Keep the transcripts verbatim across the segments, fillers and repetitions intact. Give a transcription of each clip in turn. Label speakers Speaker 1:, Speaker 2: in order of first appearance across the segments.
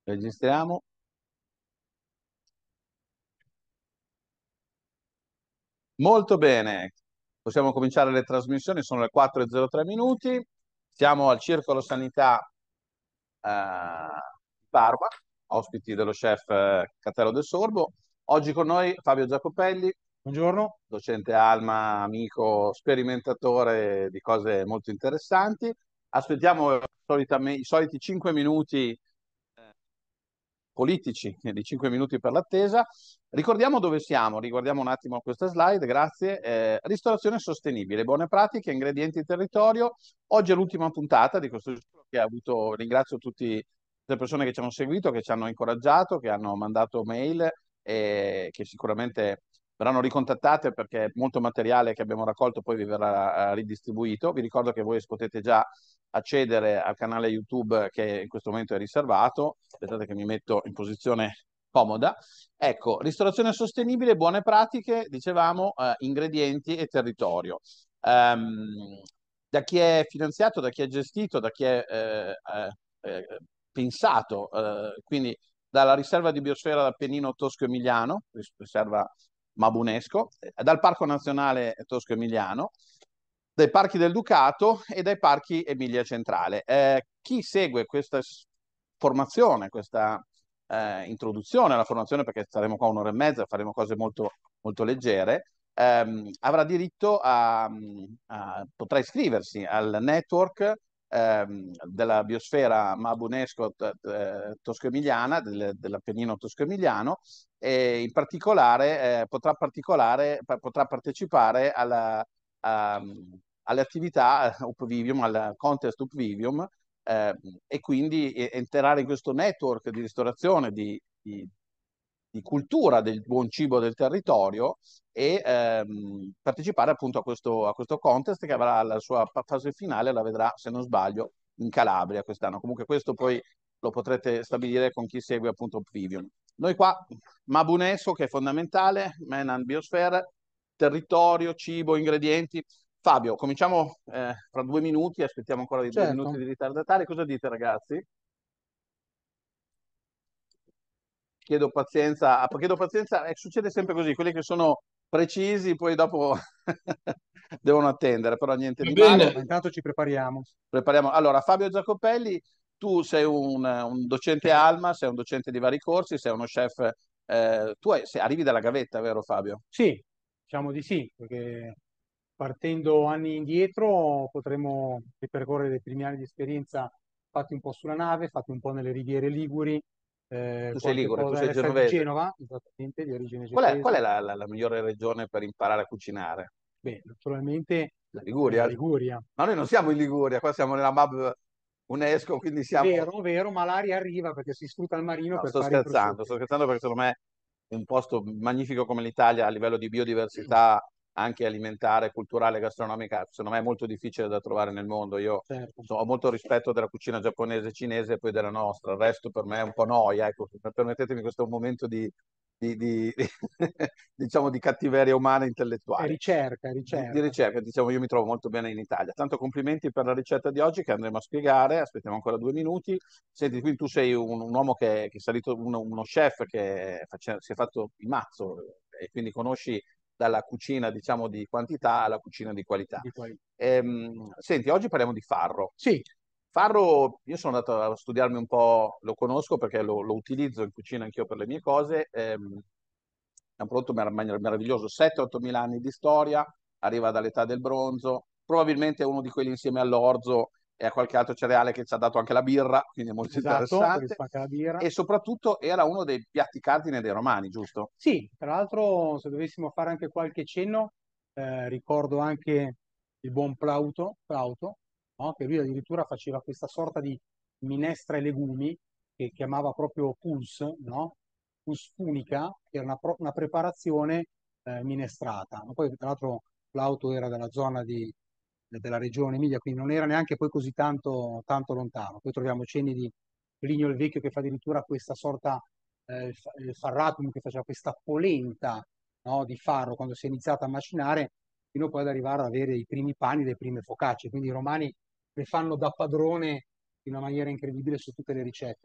Speaker 1: Registriamo. Molto bene, possiamo cominciare le trasmissioni, sono le quattro e zero tre minuti, siamo al Circolo Sanità eh, di Parma, ospiti dello chef eh, Catero del Sorbo. Oggi con noi Fabio Giacopelli,
Speaker 2: Buongiorno.
Speaker 1: docente Alma, amico, sperimentatore di cose molto interessanti. Aspettiamo solitamente, i soliti cinque minuti eh, politici eh, di cinque minuti per l'attesa. Ricordiamo dove siamo, riguardiamo un attimo questa slide, grazie. Eh, ristorazione sostenibile, buone pratiche, ingredienti e territorio. Oggi è l'ultima puntata di questo giro che ha avuto, ringrazio tutte le persone che ci hanno seguito, che ci hanno incoraggiato, che hanno mandato mail e che sicuramente verranno ricontattate perché molto materiale che abbiamo raccolto poi vi verrà eh, ridistribuito. Vi ricordo che voi potete già accedere al canale YouTube che in questo momento è riservato. Aspettate che mi metto in posizione comoda. Ecco, ristorazione sostenibile, buone pratiche, dicevamo, eh, ingredienti e territorio. Um, da chi è finanziato, da chi è gestito, da chi è eh, eh, eh, pensato, eh, quindi dalla riserva di biosfera d'Appennino Tosco-Emiliano, riserva Mabunesco, eh, dal Parco Nazionale Tosco-Emiliano, dai parchi del Ducato e dai parchi Emilia Centrale. Eh, chi segue questa formazione, questa eh, introduzione alla formazione, perché saremo qua un'ora e mezza, faremo cose molto, molto leggere, ehm, avrà diritto a, a potrà iscriversi al network ehm, della biosfera Mabunesco eh, tosco-emiliana, del, dell'Appennino tosco-emiliano, e in particolare eh, potrà, particolare, potrà partecipare alla, a, alle attività Upvivium, al contest Upvivium, eh, e quindi entrare in questo network di ristorazione, di, di, di cultura del buon cibo del territorio e ehm, partecipare appunto a questo, a questo contest che avrà la sua fase finale, la vedrà se non sbaglio in Calabria quest'anno. Comunque questo poi lo potrete stabilire con chi segue appunto Upvivium. Noi qua, Mabunesco che è fondamentale, Menan Biosphere, territorio, cibo, ingredienti. Fabio, cominciamo eh, fra due minuti, aspettiamo ancora di due minuti
Speaker 2: Certo.
Speaker 1: di ritardatari. Cosa dite, ragazzi? Chiedo pazienza, chiedo pazienza, eh, succede sempre così, quelli che sono precisi poi dopo devono attendere, però niente
Speaker 3: Va
Speaker 1: di male.
Speaker 2: Ma
Speaker 3: bene,
Speaker 2: intanto ci prepariamo.
Speaker 1: Prepariamo. Allora, Fabio Giacopelli, tu sei un, un docente Alma, sei un docente di vari corsi, sei uno chef, eh, tu hai- se- arrivi dalla gavetta, vero Fabio?
Speaker 2: Sì, diciamo di sì, perché partendo anni indietro potremo ripercorrere i primi anni di esperienza fatti un po' sulla nave, fatti un po' nelle riviere Liguri, eh,
Speaker 1: Tu sei
Speaker 2: qualche
Speaker 1: ligure, tu
Speaker 2: cosa
Speaker 1: sei
Speaker 2: nelle strade di
Speaker 1: genovese.
Speaker 2: Genova, esattamente, di origine
Speaker 1: Qual è, qual è
Speaker 2: genovese.
Speaker 1: la, la- la migliore regione per imparare a cucinare?
Speaker 2: Beh, naturalmente
Speaker 1: La
Speaker 2: è la
Speaker 1: Liguria?
Speaker 2: Liguria.
Speaker 1: Ma noi non siamo in Liguria, qua siamo nella M A B UNESCO, quindi siamo...
Speaker 2: Vero, vero, ma l'aria arriva perché si sfrutta il marino
Speaker 1: No,
Speaker 2: per
Speaker 1: sto
Speaker 2: fare i
Speaker 1: scherzando, sto
Speaker 2: prosciutti.
Speaker 1: scherzando perché secondo me è un posto magnifico come l'Italia a livello di biodiversità, anche alimentare, culturale, gastronomica, secondo me è molto difficile da trovare nel mondo. Io
Speaker 2: Certo.
Speaker 1: so- ho molto rispetto della cucina giapponese e cinese e poi della nostra, il resto per me è un po' noia, ecco, permettetemi questo momento di, di- di- diciamo, di cattiveria umana
Speaker 2: È
Speaker 1: intellettuale.
Speaker 2: ricerca, è
Speaker 1: Di, di
Speaker 2: ricerca.
Speaker 1: ricerca, diciamo, io mi trovo molto bene in Italia. Tanto complimenti per la ricetta di oggi che andremo a spiegare, aspettiamo ancora due minuti. Senti, quindi tu sei un, un uomo che, che è salito, uno, uno chef che face- si è fatto il mazzo e quindi conosci dalla cucina, diciamo, di quantità alla cucina di qualità.
Speaker 2: Di qualità.
Speaker 1: Ehm, senti, oggi parliamo di farro.
Speaker 2: Sì,
Speaker 1: Farro, io sono andato a studiarmi un po', lo conosco perché lo, lo utilizzo in cucina anch'io per le mie cose. Ehm, è un prodotto mer- meraviglioso, sette otto mila anni di storia, arriva dall'età del bronzo, probabilmente è uno di quelli insieme all'orzo e a qualche altro cereale che ci ha dato anche la birra, quindi è molto
Speaker 2: esatto, per
Speaker 1: interessante.
Speaker 2: risparmiare la birra.
Speaker 1: E soprattutto era uno dei piatti cardine dei romani, giusto?
Speaker 2: Sì, tra l'altro, se dovessimo fare anche qualche cenno, eh, ricordo anche il buon Plauto, Plauto, no? Che lui addirittura faceva questa sorta di minestra ai legumi che chiamava proprio pus, no? Pus punica, che era una, pro- una preparazione eh, minestrata. Ma poi, tra l'altro, Plauto era della zona di- della regione Emilia, quindi non era neanche poi così tanto, tanto lontano. Poi troviamo cenni di Plinio il Vecchio che fa addirittura questa sorta eh, il fa- il farratum che faceva questa polenta, no, di farro quando si è iniziata a macinare, fino poi ad arrivare ad avere i primi pani, le prime focacce. Quindi i romani le fanno da padrone in una maniera incredibile su tutte le ricette.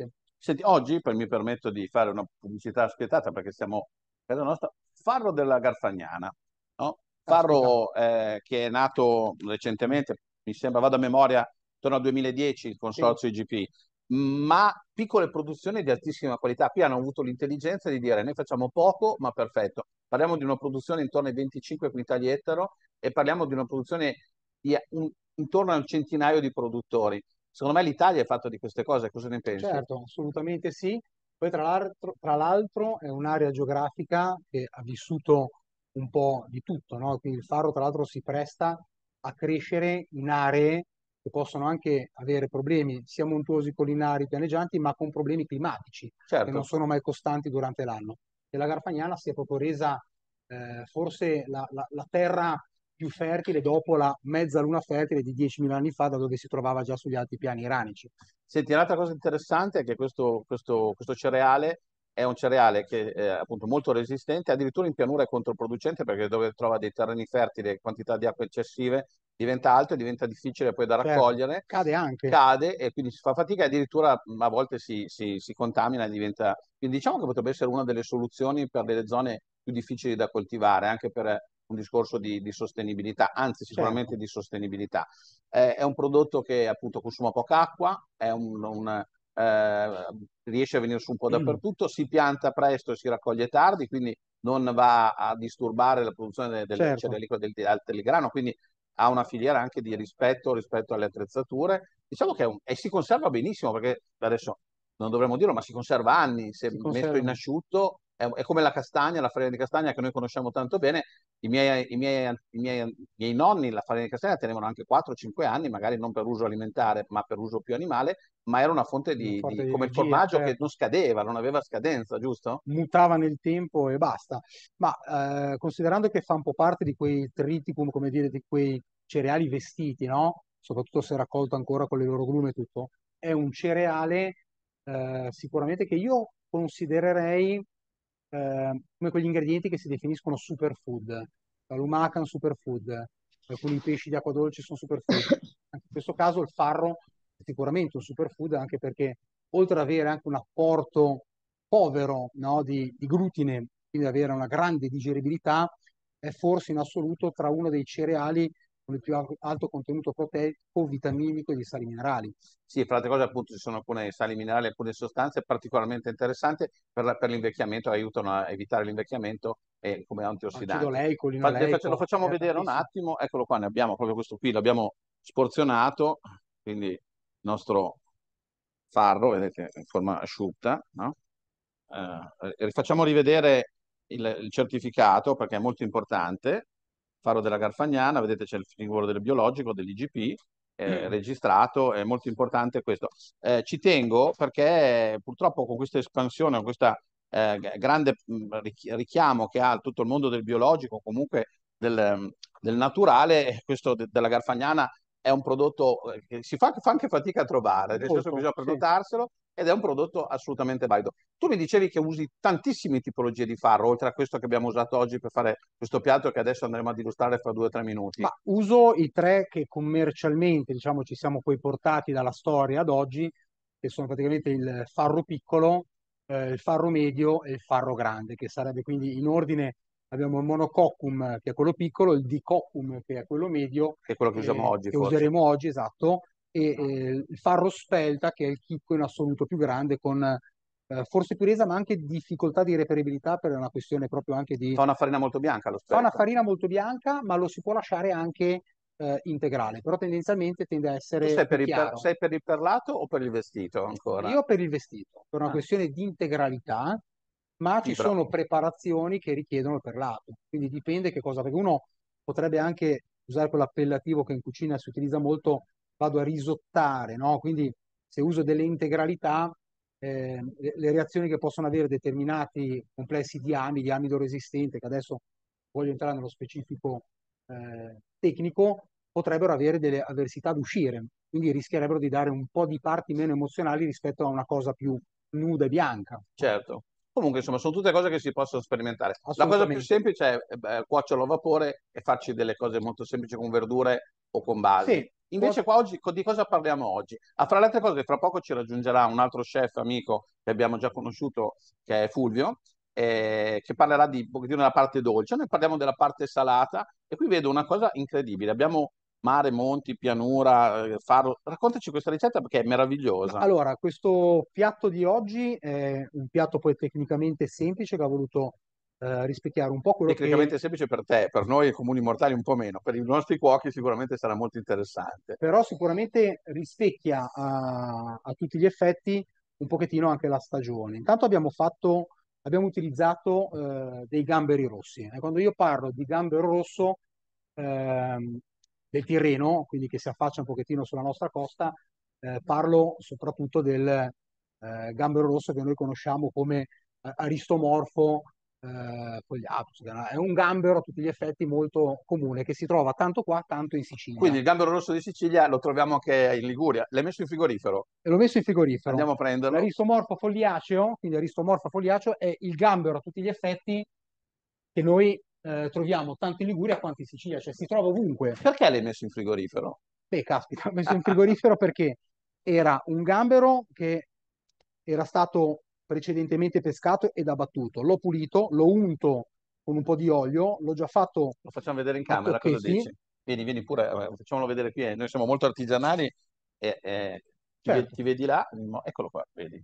Speaker 1: Senti, oggi per, mi permetto di fare una pubblicità spietata perché siamo per la nostra Farro della Garfagnana, no?
Speaker 2: Caspita,
Speaker 1: Farro eh, che è nato recentemente, mi sembra, vado a memoria, intorno al duemiladieci, il
Speaker 2: sì,
Speaker 1: consorzio I G P, ma piccole produzioni di altissima qualità. Qui hanno avuto l'intelligenza di dire noi facciamo poco ma perfetto. Parliamo di una produzione intorno ai venticinque quintali ettaro e parliamo di una produzione di un, intorno a un centinaio di produttori. Secondo me l'Italia è fatta di queste cose, cosa ne pensi?
Speaker 2: certo, assolutamente sì. Poi tra l'altro tra l'altro è un'area geografica che ha vissuto un po' di tutto, no? Quindi il Faro tra l'altro si presta a crescere in aree che possono anche avere problemi sia montuosi collinari, pianeggianti, ma con problemi climatici che non
Speaker 1: Certo.
Speaker 2: sono mai costanti durante l'anno. E la Garfagnana si è proprio resa eh, forse la, la- la terra più fertile dopo la mezza luna fertile di diecimila anni fa, da dove si trovava già sugli alti piani iranici.
Speaker 1: Senti, un'altra cosa interessante è che questo, questo- questo cereale è un cereale che è appunto molto resistente, addirittura in pianura è controproducente perché dove trova dei terreni fertili e quantità di acque eccessive diventa alto e diventa difficile poi da
Speaker 2: Certo,
Speaker 1: raccogliere,
Speaker 2: cade anche.
Speaker 1: cade e quindi si fa fatica e addirittura mh, a volte si, si- si contamina e diventa... Quindi diciamo che potrebbe essere una delle soluzioni per delle zone più difficili da coltivare, anche per un discorso di, di sostenibilità, anzi sicuramente
Speaker 2: Certo.
Speaker 1: di sostenibilità. Eh, è un prodotto che appunto consuma poca acqua, è un, un, eh, riesce a venire su un po' dappertutto, si pianta presto e si raccoglie tardi, quindi non va a disturbare la produzione del, del
Speaker 2: Certo.
Speaker 1: cerealicolo del, del telegrano, quindi ha una filiera anche di rispetto rispetto alle attrezzature. Diciamo che è un, e si conserva benissimo perché adesso non dovremmo dirlo, ma si conserva anni, se
Speaker 2: Si
Speaker 1: messo in
Speaker 2: conserva.
Speaker 1: asciutto è, è come la castagna, la farina di castagna che noi conosciamo tanto bene. I miei, i miei, i miei, i miei nonni la farina di castagna tenevano anche quattro cinque anni, magari non per uso alimentare, ma per uso più animale, ma era una fonte
Speaker 2: Una
Speaker 1: di,
Speaker 2: forte
Speaker 1: di
Speaker 2: di
Speaker 1: come il
Speaker 2: energia,
Speaker 1: formaggio che non
Speaker 2: certo.
Speaker 1: scadeva, non aveva scadenza, giusto?
Speaker 2: Mutava nel tempo e basta. Ma eh, considerando che fa un po' parte di quei triticum, come dire, di quei cereali vestiti, no? Soprattutto se raccolto ancora con le loro grume e tutto, è un cereale eh, sicuramente che io considererei eh, come quegli ingredienti che si definiscono superfood. La lumaca è un superfood, alcuni pesci di acqua dolce sono superfood. Anche in questo caso il farro è sicuramente un superfood, anche perché oltre ad avere anche un apporto povero, no, di, di glutine, quindi avere una grande digeribilità, è forse in assoluto tra uno dei cereali con il più alto contenuto proteico, vitaminico e di sali minerali.
Speaker 1: Sì, fra le altre cose appunto ci sono alcune sali minerali, alcune sostanze particolarmente interessanti per, la- per l'invecchiamento, aiutano a evitare l'invecchiamento e come
Speaker 2: Acido
Speaker 1: antiossidanti.
Speaker 2: oleico,
Speaker 1: Fa- le faccio- lo
Speaker 2: linoleico,
Speaker 1: facciamo
Speaker 2: è
Speaker 1: vedere un
Speaker 2: tantissimo.
Speaker 1: attimo, eccolo qua, ne abbiamo proprio questo qui, l'abbiamo sporzionato, quindi il nostro farro, vedete, in forma asciutta, no? Eh, rifacciamo rivedere il, il certificato perché è molto importante. Faro della Garfagnana, vedete c'è il simbolo del biologico, dell'I G P, eh, registrato, è molto importante questo. Eh, ci tengo perché purtroppo con questa espansione, con questa eh, grande mh, richiamo che ha tutto il mondo del biologico, comunque del, del naturale, questo de- della Garfagnana è un prodotto eh, che si fa, fa anche fatica a trovare, nel senso che
Speaker 2: Molto,
Speaker 1: bisogna
Speaker 2: sì.
Speaker 1: prenotarselo ed è un prodotto assolutamente valido. Tu mi dicevi che usi tantissime tipologie di farro, oltre a questo che abbiamo usato oggi per fare questo piatto che adesso andremo ad illustrare fra due o tre minuti.
Speaker 2: Ma uso i tre che commercialmente, diciamo, ci siamo poi portati dalla storia ad oggi, che sono praticamente il farro piccolo, eh, il farro medio e il farro grande, che sarebbe quindi in ordine, abbiamo il monococcum che è quello piccolo, il dicoccum che è quello medio,
Speaker 1: Che è quello che usiamo
Speaker 2: eh,
Speaker 1: oggi,
Speaker 2: che
Speaker 1: forse.
Speaker 2: useremo oggi, esatto, e eh, il farro spelta che è il chicco in assoluto più grande con eh, forse più resa, ma anche difficoltà di reperibilità per una questione proprio anche di...
Speaker 1: Fa una farina molto bianca lo
Speaker 2: Fa una
Speaker 1: spelta.
Speaker 2: farina molto bianca, ma lo si può lasciare anche eh, integrale, però tendenzialmente tende a
Speaker 1: Tu
Speaker 2: essere
Speaker 1: sei
Speaker 2: più
Speaker 1: per il, per,
Speaker 2: chiaro.
Speaker 1: sei per il perlato o per il vestito ancora?
Speaker 2: Io per il vestito, per una
Speaker 1: Ah,
Speaker 2: questione di integralità, ma ci
Speaker 1: fibra.
Speaker 2: sono preparazioni che richiedono il perlato, quindi dipende che cosa, perché uno potrebbe anche usare quell'appellativo che in cucina si utilizza molto, vado a risottare, no? Quindi se uso delle integralità, eh, le, le reazioni che possono avere determinati complessi di amidi, amido resistente, che adesso voglio entrare nello specifico eh, tecnico, potrebbero avere delle avversità ad uscire, quindi rischierebbero di dare un po' di parti meno emozionali rispetto a una cosa più nuda e bianca.
Speaker 1: Certo. Comunque, insomma, sono tutte cose che si possono sperimentare. La cosa più
Speaker 2: Assolutamente.
Speaker 1: semplice è eh, cuocerlo a vapore e farci delle cose molto semplici con verdure o con basi.
Speaker 2: Sì,
Speaker 1: Invece qua oggi di cosa parliamo oggi? Ah, fra le altre cose, fra poco ci raggiungerà un altro chef amico che abbiamo già conosciuto, che è Fulvio, eh, che parlerà di un pochettino della parte dolce. Noi parliamo della parte salata e qui vedo una cosa incredibile. Abbiamo mare, monti, pianura, eh, faro. Raccontaci questa ricetta perché è
Speaker 2: ma
Speaker 1: meravigliosa.
Speaker 2: allora, questo piatto di oggi è un piatto poi tecnicamente semplice che ha voluto eh, rispecchiare un po' quello che
Speaker 1: Tecnicamente semplice per te, per noi comuni mortali un po' meno, per i nostri cuochi sicuramente sarà molto interessante.
Speaker 2: però sicuramente rispecchia a, a tutti gli effetti un pochettino anche la stagione. Intanto abbiamo fatto, abbiamo utilizzato eh, dei gamberi rossi. E quando io parlo di gambero rosso ehm, del Tirreno, quindi che si affaccia un pochettino sulla nostra costa, eh, parlo soprattutto del eh, gambero rosso che noi conosciamo come eh, aristomorfo eh, fogliato. È un gambero a tutti gli effetti molto comune che si trova tanto qua, tanto in Sicilia.
Speaker 1: Quindi il gambero rosso di Sicilia lo troviamo anche in Liguria. L'hai messo in frigorifero?
Speaker 2: E l'ho messo in frigorifero.
Speaker 1: Andiamo a prenderlo.
Speaker 2: L'aristomorfo foliaceo, quindi aristomorfo foliaceo, è il gambero a tutti gli effetti che noi eh, troviamo tanto in Liguria quanto in Sicilia, cioè si trova ovunque.
Speaker 1: Perché l'hai messo in frigorifero?
Speaker 2: Beh, caspita, l'ho messo in frigorifero perché era un gambero che era stato precedentemente pescato ed abbattuto. L'ho pulito, l'ho unto con un po' di olio, l'ho già fatto
Speaker 1: Lo facciamo vedere in
Speaker 2: a
Speaker 1: camera, cosa
Speaker 2: tocchetti.
Speaker 1: dici? Vieni, vieni pure, eh, facciamolo vedere qui. eh, Noi siamo molto artigianali e eh, ti, ve-
Speaker 2: Certo,
Speaker 1: ti vedi là? Eccolo qua, vedi.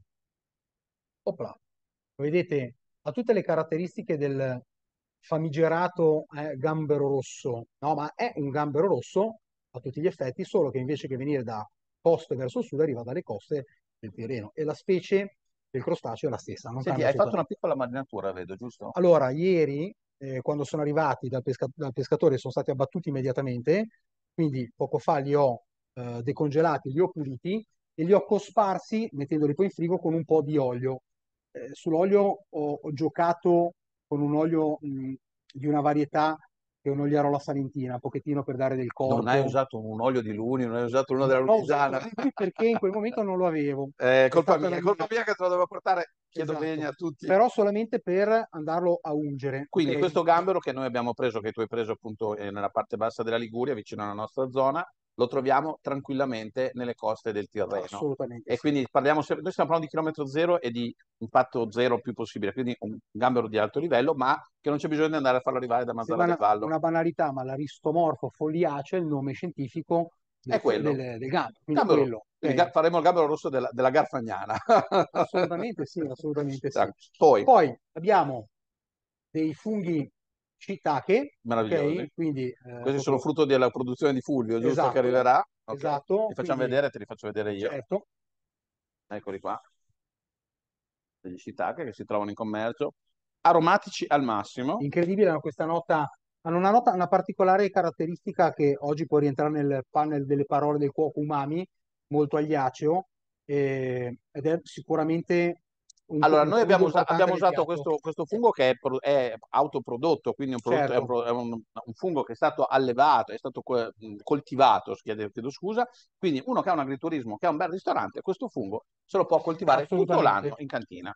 Speaker 2: opla. Vedete, ha tutte le caratteristiche del famigerato eh, gambero rosso, no? Ma è un gambero rosso a tutti gli effetti, solo che invece che venire da coste verso sud arriva dalle coste del Tirreno e la specie del crostaceo è la stessa, non
Speaker 1: Senti,
Speaker 2: cambia
Speaker 1: hai fatto una
Speaker 2: assolutamente.
Speaker 1: piccola marinatura, vedo, giusto?
Speaker 2: Allora, ieri, eh, quando sono arrivati dal, pesca- dal pescatore, sono stati abbattuti immediatamente, quindi poco fa li ho eh, decongelati, li ho puliti e li ho cosparsi mettendoli poi in frigo con un po' di olio. Eh, sull'olio ho, ho giocato con un olio mh, di una varietà che è un oliarola salentina, un pochettino per dare del
Speaker 1: Non hai
Speaker 2: corpo.
Speaker 1: usato un olio di luni, non hai usato uno
Speaker 2: Non
Speaker 1: della
Speaker 2: ho usato
Speaker 1: Lunigiana.
Speaker 2: lui perché in quel momento non lo avevo.
Speaker 1: È
Speaker 2: È
Speaker 1: colpa
Speaker 2: stata
Speaker 1: mia,
Speaker 2: la
Speaker 1: è
Speaker 2: mia.
Speaker 1: colpa mia che te lo devo portare. Chiedo
Speaker 2: Esatto.
Speaker 1: bene a tutti.
Speaker 2: Però solamente per andarlo a ungere,
Speaker 1: Quindi
Speaker 2: ok?
Speaker 1: questo gambero che noi abbiamo preso, che tu hai preso appunto eh, nella parte bassa della Liguria, vicino alla nostra zona, lo troviamo tranquillamente nelle coste del Tirreno.
Speaker 2: Assolutamente
Speaker 1: E
Speaker 2: sì.
Speaker 1: quindi parliamo sempre, noi stiamo parlando di chilometro zero e di impatto zero il più possibile, quindi un gambero di alto livello, ma che non c'è bisogno di andare a farlo arrivare da Mazzara
Speaker 2: Sembra
Speaker 1: del
Speaker 2: una,
Speaker 1: Vallo.
Speaker 2: una banalità, ma l'aristomorfo foliaceo è il nome scientifico del,
Speaker 1: È
Speaker 2: fo-
Speaker 1: quello,
Speaker 2: del, del gambero, quindi è
Speaker 1: gambero.
Speaker 2: quello.
Speaker 1: Quindi
Speaker 2: Ok?
Speaker 1: ga- faremo il gambero rosso della, della Garfagnana.
Speaker 2: Assolutamente sì, assolutamente sì.
Speaker 1: Poi,
Speaker 2: Poi abbiamo dei funghi shiitake,
Speaker 1: meravigliosi.
Speaker 2: ok? Quindi eh,
Speaker 1: Questi sono
Speaker 2: proprio
Speaker 1: frutto della produzione di Fulvio, giusto? Che
Speaker 2: esatto,
Speaker 1: arriverà. Ok.
Speaker 2: esatto,
Speaker 1: Li facciamo
Speaker 2: quindi
Speaker 1: vedere, te li faccio vedere io.
Speaker 2: certo.
Speaker 1: Eccoli qua, degli shiitake che si trovano in commercio. Aromatici al massimo.
Speaker 2: Incredibile, hanno questa nota, hanno una nota, una particolare caratteristica che oggi può rientrare nel panel delle parole del cuoco umami, molto agliaceo, eh, ed è sicuramente un,
Speaker 1: Allora,
Speaker 2: un
Speaker 1: noi
Speaker 2: fungo
Speaker 1: abbiamo, usa-
Speaker 2: importante
Speaker 1: abbiamo
Speaker 2: del
Speaker 1: usato
Speaker 2: piatto.
Speaker 1: questo, questo fungo che è, pro- è autoprodotto, quindi è un, prodotto- è un
Speaker 2: Certo,
Speaker 1: pro- è un- un fungo che è stato allevato, è stato co- mh, coltivato, chiedo, chiedo scusa, quindi uno che ha un agriturismo, che ha un bel ristorante, questo fungo se lo può coltivare tutto l'anno
Speaker 2: assolutamente.
Speaker 1: in cantina.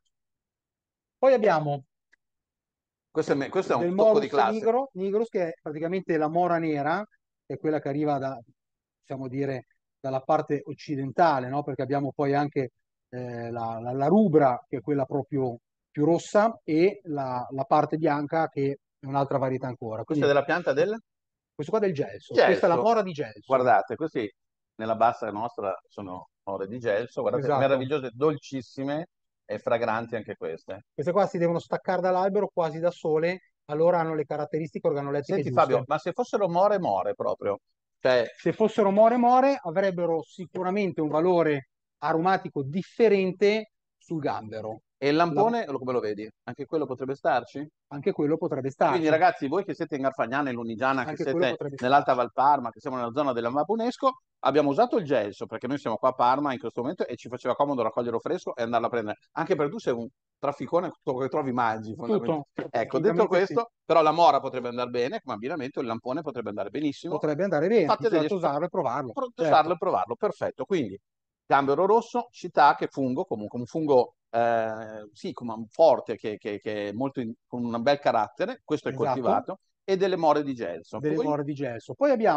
Speaker 2: Poi abbiamo
Speaker 1: Questo è, me- questo è un
Speaker 2: del
Speaker 1: tocco di
Speaker 2: Morus
Speaker 1: classe.
Speaker 2: nigro, nigros, che è praticamente la mora nera, che è quella che arriva da, possiamo dire, dalla parte occidentale, no? Perché abbiamo poi anche eh, la, la- la rubra, che è quella proprio più rossa, e la, la parte bianca, che è un'altra varietà ancora.
Speaker 1: Questa è
Speaker 2: Quindi
Speaker 1: della pianta del
Speaker 2: questo qua del gelso, questa è la
Speaker 1: gelso.
Speaker 2: mora di gelso,
Speaker 1: Guardate, questi nella bassa nostra sono ore di gelso, guardate,
Speaker 2: esatto.
Speaker 1: meravigliose, dolcissime e fragranti anche queste.
Speaker 2: Queste qua si devono staccare dall'albero quasi da sole, allora hanno le caratteristiche organolettiche
Speaker 1: Senti Fabio,
Speaker 2: giuste.
Speaker 1: ma se fossero more more proprio, cioè,
Speaker 2: Se fossero more more avrebbero sicuramente un valore aromatico differente sul gambero.
Speaker 1: e il
Speaker 2: La-
Speaker 1: lampone come lo vedi? Anche quello potrebbe starci?
Speaker 2: anche quello potrebbe
Speaker 1: Quindi
Speaker 2: starci,
Speaker 1: ragazzi, voi che siete in Garfagnana e Lunigiana, che
Speaker 2: anche quello
Speaker 1: siete
Speaker 2: potrebbe
Speaker 1: nell'Alta
Speaker 2: starci.
Speaker 1: Valparma, che siamo nella zona della Mapunesco, abbiamo usato il gelso perché noi siamo qua a Parma in questo momento e ci faceva comodo raccoglierlo fresco e andarlo a prendere. Anche perché tu sei un trafficone tutto che trovi mangi, fondamentalmente.
Speaker 2: Tutto,
Speaker 1: Ecco, detto
Speaker 2: assolutamente sì.
Speaker 1: questo, però la mora potrebbe andare bene come abbinamento, il lampone potrebbe andare benissimo.
Speaker 2: Potrebbe andare bene,
Speaker 1: Fate degli
Speaker 2: bisogna
Speaker 1: sp-
Speaker 2: usarlo e provarlo,
Speaker 1: usarlo
Speaker 2: certo.
Speaker 1: e provarlo, perfetto. Quindi, gambero rosso, shiitake, fungo, comunque un fungo eh, sì, come un forte che, che, che è molto in- con un bel carattere, questo è
Speaker 2: Esatto,
Speaker 1: coltivato, e delle more di gelso.
Speaker 2: delle
Speaker 1: Poi
Speaker 2: more di gelso. Poi abbiamo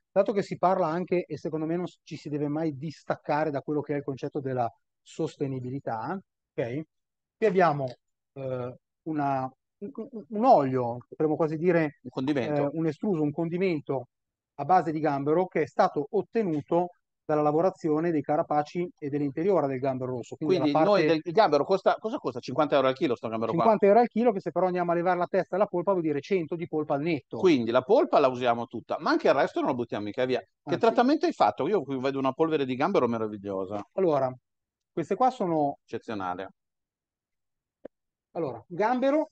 Speaker 2: dato che si parla anche, e secondo me non ci si deve mai distaccare da quello che è il concetto della sostenibilità, ok? Qui abbiamo eh, una, un, un olio, potremmo quasi dire
Speaker 1: Un
Speaker 2: eh,
Speaker 1: condimento.
Speaker 2: un estruso, un condimento a base di gambero che è stato ottenuto dalla lavorazione dei carapaci e dell'interiore del gambero rosso, quindi dalla
Speaker 1: Quindi noi
Speaker 2: parte
Speaker 1: del il gambero costa, cosa costa? cinquanta euro al chilo sto gambero qua?
Speaker 2: cinquanta euro al chilo, che se però andiamo a levare la testa e la polpa vuol dire cento di polpa al netto.
Speaker 1: Quindi la polpa la usiamo tutta, ma anche il resto non lo buttiamo mica via. Che
Speaker 2: Anzi,
Speaker 1: trattamento hai fatto? Io qui vedo una polvere di gambero meravigliosa,
Speaker 2: allora, queste qua sono,
Speaker 1: eccezionale.
Speaker 2: allora, gambero,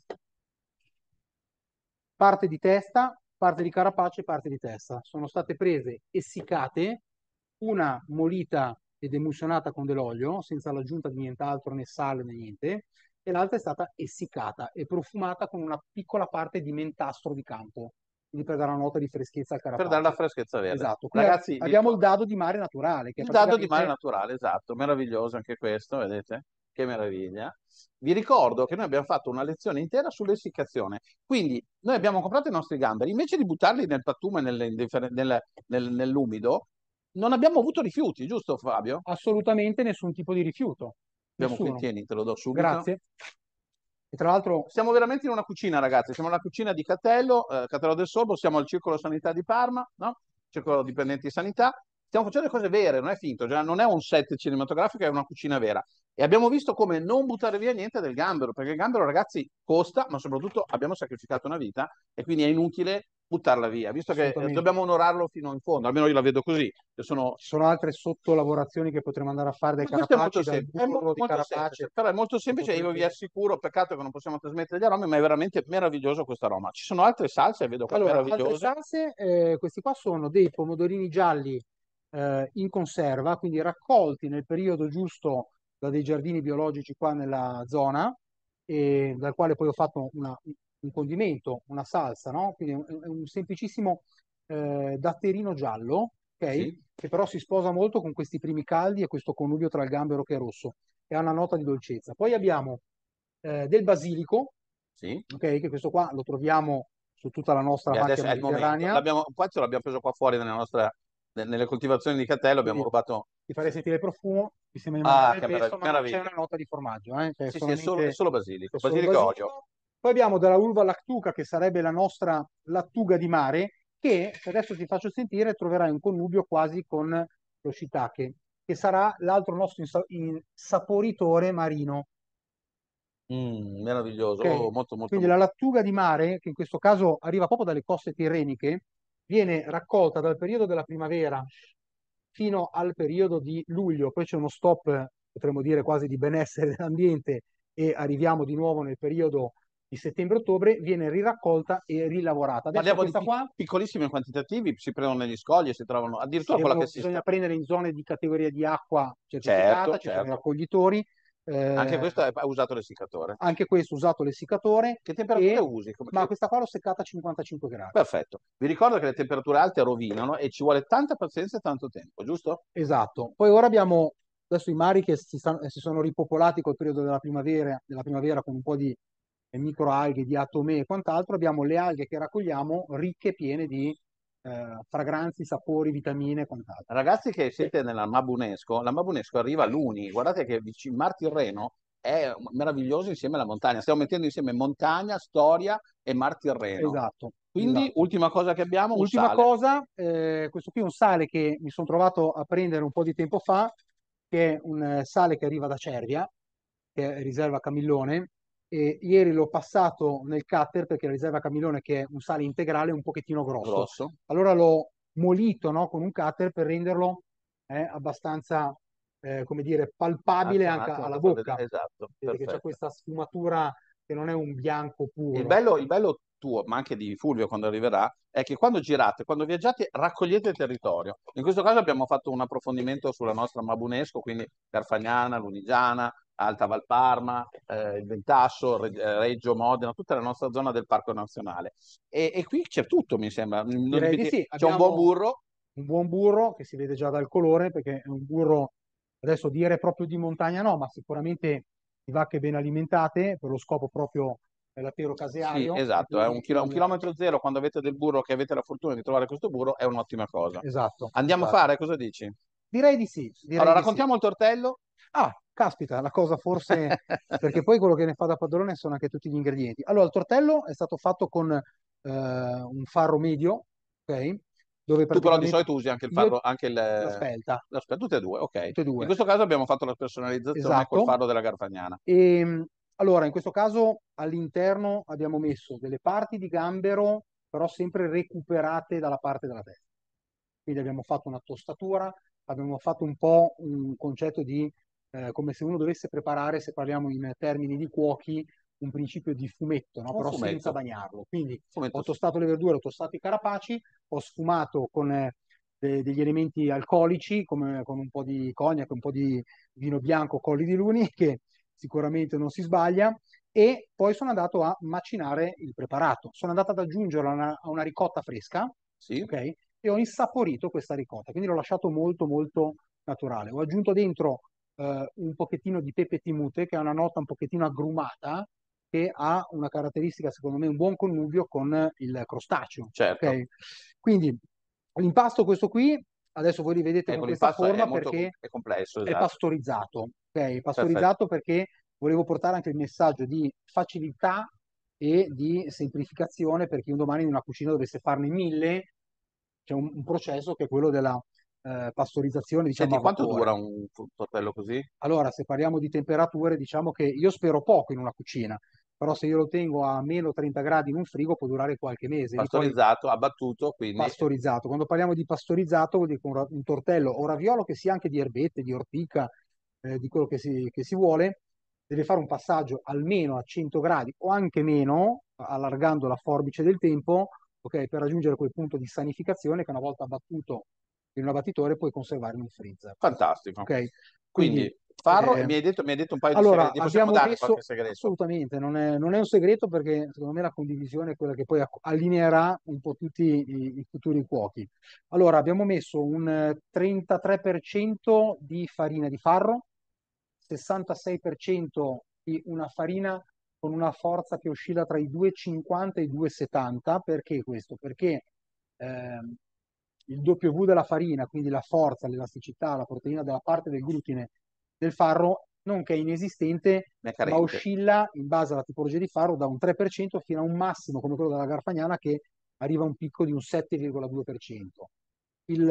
Speaker 2: parte di testa, parte di carapace, parte di testa. Sono state prese, essiccate, una molita ed emulsionata con dell'olio, senza l'aggiunta di nient'altro, né sale né niente, e l'altra è stata essiccata e profumata con una piccola parte di mentastro di campo, quindi per dare una nota di freschezza al
Speaker 1: Per dare la
Speaker 2: carapace.
Speaker 1: freschezza verde.
Speaker 2: Esatto, qui a-
Speaker 1: Ragazzi, vi
Speaker 2: abbiamo il
Speaker 1: ricordo,
Speaker 2: dado di mare naturale, che è
Speaker 1: il dado di mare
Speaker 2: praticamente
Speaker 1: naturale, esatto, meraviglioso anche questo, vedete? Che meraviglia. Vi ricordo che noi abbiamo fatto una lezione intera sull'essiccazione. Quindi noi abbiamo comprato i nostri gamberi, invece di buttarli nel pattume, nel- nel- nel- nell'umido, non abbiamo avuto rifiuti, giusto Fabio?
Speaker 2: assolutamente nessun tipo di rifiuto,
Speaker 1: Abbiamo qui,
Speaker 2: nessuno.
Speaker 1: tieni, te lo do subito.
Speaker 2: Grazie. E tra l'altro,
Speaker 1: Siamo veramente in una cucina, ragazzi. Siamo nella cucina di Catello, eh, Catello del Sorbo, siamo al Circolo Sanità di Parma, no? Circolo Dipendenti di Sanità. Stiamo facendo cose vere, non è finto, cioè non è un set cinematografico, è una cucina vera. E abbiamo visto come non buttare via niente del gambero, perché il gambero, ragazzi, costa, ma soprattutto abbiamo sacrificato una vita e quindi è inutile buttarla via, visto che eh,
Speaker 2: assolutamente.
Speaker 1: dobbiamo onorarlo fino in fondo. Almeno io la vedo così. Io sono
Speaker 2: Ci sono altre sottolavorazioni che potremmo andare a fare dai
Speaker 1: ma questo è molto
Speaker 2: carapaci, dal
Speaker 1: semplice, è mo-
Speaker 2: burro di
Speaker 1: molto semplice,
Speaker 2: carapace,
Speaker 1: però è molto
Speaker 2: che
Speaker 1: semplice e io vi
Speaker 2: potrebbe...
Speaker 1: assicuro, peccato che non possiamo trasmettere gli aromi, ma è veramente meraviglioso questo aroma. Ci sono altre salse, vedo qua,
Speaker 2: Allora, altre
Speaker 1: meravigliose.
Speaker 2: salse, eh, questi qua sono dei pomodorini gialli eh, in conserva, quindi raccolti nel periodo giusto da dei giardini biologici qua nella zona, e dal quale poi ho fatto una- un condimento, una salsa, no? Quindi è un, è un semplicissimo eh, datterino giallo, ok?
Speaker 1: Sì,
Speaker 2: Che però si sposa molto con questi primi caldi e questo connubio tra il gambero che è rosso, e ha una nota di dolcezza. Poi abbiamo eh, del basilico,
Speaker 1: sì.
Speaker 2: ok? Che questo qua lo troviamo su tutta la nostra
Speaker 1: E
Speaker 2: macchia
Speaker 1: adesso è il momento.
Speaker 2: mediterranea,
Speaker 1: L'abbiamo, qua ce l'abbiamo preso qua fuori nella nostra, nelle coltivazioni di Catello, abbiamo
Speaker 2: quindi
Speaker 1: rubato...
Speaker 2: ti farei
Speaker 1: Sì.
Speaker 2: sentire il profumo, mi sembra di
Speaker 1: Ah,
Speaker 2: mangiare il
Speaker 1: che merav-
Speaker 2: pesto, ma non c'è
Speaker 1: meraviglia.
Speaker 2: una nota di formaggio, eh? Cioè
Speaker 1: Sì, sì, è solo, è
Speaker 2: solamente
Speaker 1: solo
Speaker 2: c'è
Speaker 1: basilico,
Speaker 2: solo
Speaker 1: basilico e olio.
Speaker 2: basilico. Poi abbiamo della uva lactuca, che sarebbe la nostra lattuga di mare, che se adesso ti faccio sentire troverai un connubio quasi con lo shiitake, che sarà l'altro nostro insa- insaporitore marino.
Speaker 1: Mm, meraviglioso,
Speaker 2: Ok?
Speaker 1: oh, molto, molto,
Speaker 2: Quindi la
Speaker 1: molto.
Speaker 2: lattuga di mare, che in questo caso arriva proprio dalle coste tirreniche, viene raccolta dal periodo della primavera fino al periodo di luglio, poi c'è uno stop, potremmo dire quasi di benessere dell'ambiente, e arriviamo di nuovo nel periodo di settembre-ottobre, viene riraccolta e rilavorata. Adesso
Speaker 1: Parliamo di
Speaker 2: questa
Speaker 1: pic-
Speaker 2: qua
Speaker 1: piccolissimi quantitativi, si prendono negli scogli e si trovano
Speaker 2: si
Speaker 1: addirittura quella
Speaker 2: devono,
Speaker 1: che si
Speaker 2: bisogna
Speaker 1: sta.
Speaker 2: prendere in zone di categoria di acqua certificata,
Speaker 1: Certo,
Speaker 2: ci sono i
Speaker 1: certo.
Speaker 2: raccoglitori,
Speaker 1: Anche
Speaker 2: eh,
Speaker 1: questo è- ha usato l'essiccatore.
Speaker 2: anche questo ho usato l'essiccatore,
Speaker 1: Che temperature
Speaker 2: e,
Speaker 1: usi? Come-
Speaker 2: ma
Speaker 1: che-
Speaker 2: questa qua l'ho seccata a cinquantacinque gradi.
Speaker 1: Perfetto. Vi ricordo che le temperature alte rovinano e ci vuole tanta pazienza e tanto tempo, giusto?
Speaker 2: Esatto. Poi ora abbiamo adesso i mari che si, stanno- si sono ripopolati col periodo della primavera, della primavera con un po' di eh, microalghe, di atome e quant'altro. Abbiamo le alghe che raccogliamo ricche, piene di eh, fragranze, sapori, vitamine e quant'altro.
Speaker 1: Ragazzi che siete nella Mabunesco, la Mabunesco arriva a Luni, guardate che vicino Mar Tirreno è meraviglioso insieme alla montagna. Stiamo mettendo insieme montagna, storia e Mar Tirreno.
Speaker 2: Esatto,
Speaker 1: Quindi,
Speaker 2: esatto.
Speaker 1: ultima cosa che abbiamo, un
Speaker 2: Ultima
Speaker 1: sale.
Speaker 2: cosa, eh, questo qui è un sale che mi sono trovato a prendere un po' di tempo fa, che è un eh, sale che arriva da Cervia, che è riserva Camillone, e ieri l'ho passato nel cutter perché la riserva Camillone, che è un sale integrale, è un pochettino grosso.
Speaker 1: Grosso.
Speaker 2: Allora l'ho molito, no, con un cutter per renderlo eh, abbastanza, eh, come dire, palpabile
Speaker 1: Anche un
Speaker 2: anche
Speaker 1: attimo
Speaker 2: alla
Speaker 1: per far vedere.
Speaker 2: bocca.
Speaker 1: Esatto,
Speaker 2: Vedete che c'è
Speaker 1: perfetto.
Speaker 2: questa sfumatura che non è un bianco
Speaker 1: Il
Speaker 2: puro.
Speaker 1: bello, il bello tuo, ma anche di Fulvio quando arriverà, è che quando girate, quando viaggiate, raccogliete il territorio. In questo caso abbiamo fatto un approfondimento sulla nostra Mabunesco, quindi Carfagnana, Lunigiana, Alta Valparma, eh, il Ventasso, Re- eh, Reggio, Modena, tutta la nostra zona del Parco Nazionale. E, e qui c'è tutto, mi sembra. Non
Speaker 2: Direi di
Speaker 1: dimentichi-
Speaker 2: sì.
Speaker 1: c'è un buon
Speaker 2: Abbiamo
Speaker 1: burro,
Speaker 2: un buon burro che si vede già dal colore, perché è un burro, adesso dire proprio di montagna no, ma sicuramente di vacche ben alimentate per lo scopo proprio è latero
Speaker 1: Sì,
Speaker 2: caseario, e
Speaker 1: esatto, è un,
Speaker 2: quindi
Speaker 1: chilo- un
Speaker 2: il...
Speaker 1: chilometro zero quando avete del burro, che avete la fortuna di trovare questo burro, è un'ottima cosa.
Speaker 2: Esatto,
Speaker 1: Andiamo a
Speaker 2: esatto.
Speaker 1: fare, cosa dici?
Speaker 2: Direi di sì, direi
Speaker 1: Allora,
Speaker 2: di sì.
Speaker 1: raccontiamo il tortello.
Speaker 2: Ah, caspita, la cosa forse, perché poi quello che ne fa da padrone sono anche tutti gli ingredienti. Allora, il tortello è stato fatto con eh, un farro medio, ok? Dove
Speaker 1: Tu però di
Speaker 2: praticamente
Speaker 1: solito usi anche il
Speaker 2: io
Speaker 1: farro, anche il...
Speaker 2: la spelta,
Speaker 1: Aspetta, tutte e due, ok.
Speaker 2: tutte e
Speaker 1: In
Speaker 2: due,
Speaker 1: questo caso abbiamo fatto la personalizzazione col
Speaker 2: esatto.
Speaker 1: farro della Garfagnana.
Speaker 2: E mh, allora, in questo caso all'interno abbiamo messo delle parti di gambero, però sempre recuperate dalla parte della testa. Quindi abbiamo fatto una tostatura, abbiamo fatto un po' un concetto di eh, come se uno dovesse preparare, se parliamo in termini di cuochi, un principio di fumetto, no?
Speaker 1: Un
Speaker 2: Però senza
Speaker 1: fumetto.
Speaker 2: bagnarlo. Quindi ho
Speaker 1: Fumetto sì.
Speaker 2: tostato le verdure, ho tostato i carapaci, ho sfumato con eh, de- degli elementi alcolici, come con un po' di cognac, un po' di vino bianco, colli di luni, che sicuramente non si sbaglia, e poi sono andato a macinare il preparato. Sono andato ad aggiungerlo a una, a una ricotta fresca,
Speaker 1: Sì?
Speaker 2: ok? E ho insaporito questa ricotta, quindi l'ho lasciato molto molto naturale. Ho aggiunto dentro eh, un pochettino di pepe timute, che ha una nota un pochettino agrumata, che ha una caratteristica, secondo me, un buon connubio con il crostaceo,
Speaker 1: Certo.
Speaker 2: ok? Quindi l'impasto questo qui, adesso voi li vedete con
Speaker 1: Ecco,
Speaker 2: questa
Speaker 1: l'impasto è
Speaker 2: forma
Speaker 1: molto com-
Speaker 2: perché
Speaker 1: è complesso,
Speaker 2: è
Speaker 1: esatto.
Speaker 2: pastorizzato, ok?
Speaker 1: Perfetto.
Speaker 2: Pastorizzato perché volevo portare anche il messaggio di facilità e di semplificazione perché un domani in una cucina dovesse farne mille, c'è un, un processo che è quello della eh, pastorizzazione, diciamo,
Speaker 1: Senti,
Speaker 2: a
Speaker 1: quanto dura
Speaker 2: vapore.
Speaker 1: un fu- tortello così?
Speaker 2: Allora, se parliamo di temperature, diciamo che io spero poco in una cucina, però se io lo tengo a meno trenta gradi in un frigo può durare qualche mese. Lì poi
Speaker 1: Pastorizzato, abbattuto, quindi
Speaker 2: pastorizzato. Quando parliamo di pastorizzato vuol dire che un, ra- un tortello o raviolo che sia anche di erbette, di ortica, eh, di quello che si, che si vuole, deve fare un passaggio almeno a cento gradi o anche meno, allargando la forbice del tempo, ok, per raggiungere quel punto di sanificazione che una volta abbattuto in un abbattitore puoi conservare in un freezer.
Speaker 1: fantastico.
Speaker 2: Ok? Quindi,
Speaker 1: Quindi farro e
Speaker 2: eh,
Speaker 1: mi hai detto, mi hai detto un paio di
Speaker 2: allora,
Speaker 1: segreti. Possiamo
Speaker 2: abbiamo
Speaker 1: darne qualche
Speaker 2: messo,
Speaker 1: segreto?
Speaker 2: assolutamente, non è, non è un segreto perché secondo me la condivisione è quella che poi acc- allineerà un po' tutti i, i futuri cuochi. Allora, abbiamo messo un eh, trentatré per cento di farina di farro, sessantasei per cento di una farina con una forza che oscilla tra i due virgola cinquanta e i due virgola settanta. Perché questo? Perché ehm, il W della farina, quindi la forza, l'elasticità, la proteina della parte del glutine del farro, non che è inesistente,
Speaker 1: Mi è
Speaker 2: ma
Speaker 1: carente.
Speaker 2: oscilla in base alla tipologia di farro da un tre per cento fino a un massimo come quello della Garfagnana che arriva a un picco di un sette virgola due per cento. Il,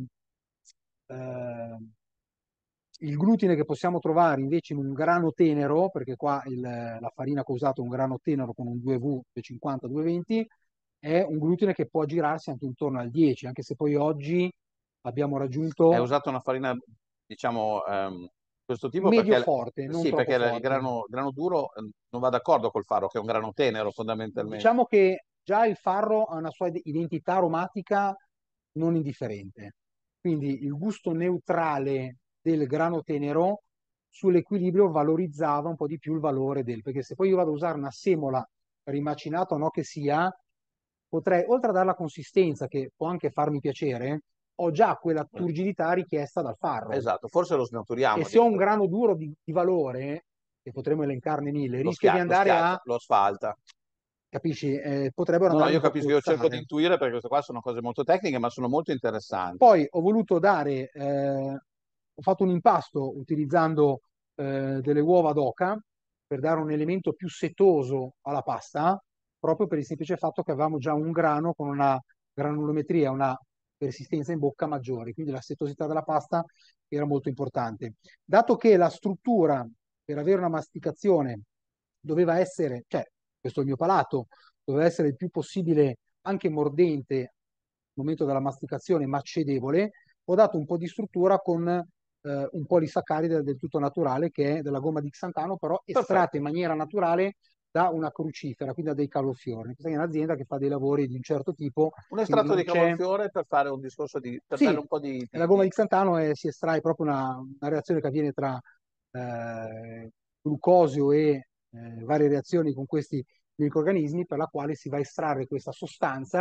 Speaker 2: eh, il glutine che possiamo trovare invece in un grano tenero, perché qua il- la farina che ho usato è un grano tenero con un due vu duecentocinquanta duecentoventi, è un glutine che può girarsi anche intorno al dieci, anche se poi oggi abbiamo
Speaker 1: Hai
Speaker 2: raggiunto
Speaker 1: usato una farina, diciamo, ehm, questo tipo
Speaker 2: medio
Speaker 1: perché,
Speaker 2: forte, non
Speaker 1: sì,
Speaker 2: troppo
Speaker 1: perché il
Speaker 2: forte.
Speaker 1: grano, il grano duro eh, non va d'accordo col farro, che è un grano tenero fondamentalmente.
Speaker 2: Diciamo che già il farro ha una sua identità aromatica non indifferente. Quindi il gusto neutrale del grano tenero sull'equilibrio valorizzava un po' di più il valore del, perché se poi io vado a usare una semola rimacinata o no che sia, potrei, oltre a dare la consistenza che può anche farmi piacere, ho già quella
Speaker 1: Mm.
Speaker 2: turgidità richiesta dal farro.
Speaker 1: Esatto, forse lo
Speaker 2: E
Speaker 1: snaturiamo,
Speaker 2: se ho un
Speaker 1: addirittura.
Speaker 2: grano duro di, di valore, che potremmo elencarne mille,
Speaker 1: Lo,
Speaker 2: rischio di
Speaker 1: schia- lo
Speaker 2: andare a,
Speaker 1: schiaccia, lo asfalta.
Speaker 2: capisci, eh, potrebbero
Speaker 1: No, no,
Speaker 2: andare
Speaker 1: io
Speaker 2: un po' a
Speaker 1: capisco, io cerco di
Speaker 2: cozzare.
Speaker 1: intuire perché queste qua sono cose molto tecniche, ma sono molto interessanti.
Speaker 2: Poi ho voluto dare, eh, ho fatto un impasto utilizzando eh, delle uova d'oca per dare un elemento più setoso alla pasta, proprio per il semplice fatto che avevamo già un grano con una granulometria, una persistenza in bocca maggiore, quindi la setosità della pasta era molto importante. Dato che la struttura per avere una masticazione doveva essere, cioè questo è il mio palato, doveva essere il più possibile anche mordente al momento della masticazione, ma cedevole, ho dato un po' di struttura con eh, un polisaccaride del tutto naturale che è della gomma di Xantano, però estratta in
Speaker 1: Perfetto.
Speaker 2: maniera naturale da una crucifera, quindi da dei cavolfiori. Questa è un'azienda che fa dei lavori di un certo tipo,
Speaker 1: Un
Speaker 2: quindi
Speaker 1: estratto
Speaker 2: non
Speaker 1: di
Speaker 2: c'è...
Speaker 1: cavolfiore per fare un discorso di, per dare
Speaker 2: Sì,
Speaker 1: un po' di,
Speaker 2: la
Speaker 1: di-
Speaker 2: gomma
Speaker 1: di-
Speaker 2: di Xantano è, si estrae proprio una, una reazione che avviene tra eh, glucosio e eh, varie reazioni con questi microrganismi per la quale si va a estrarre questa sostanza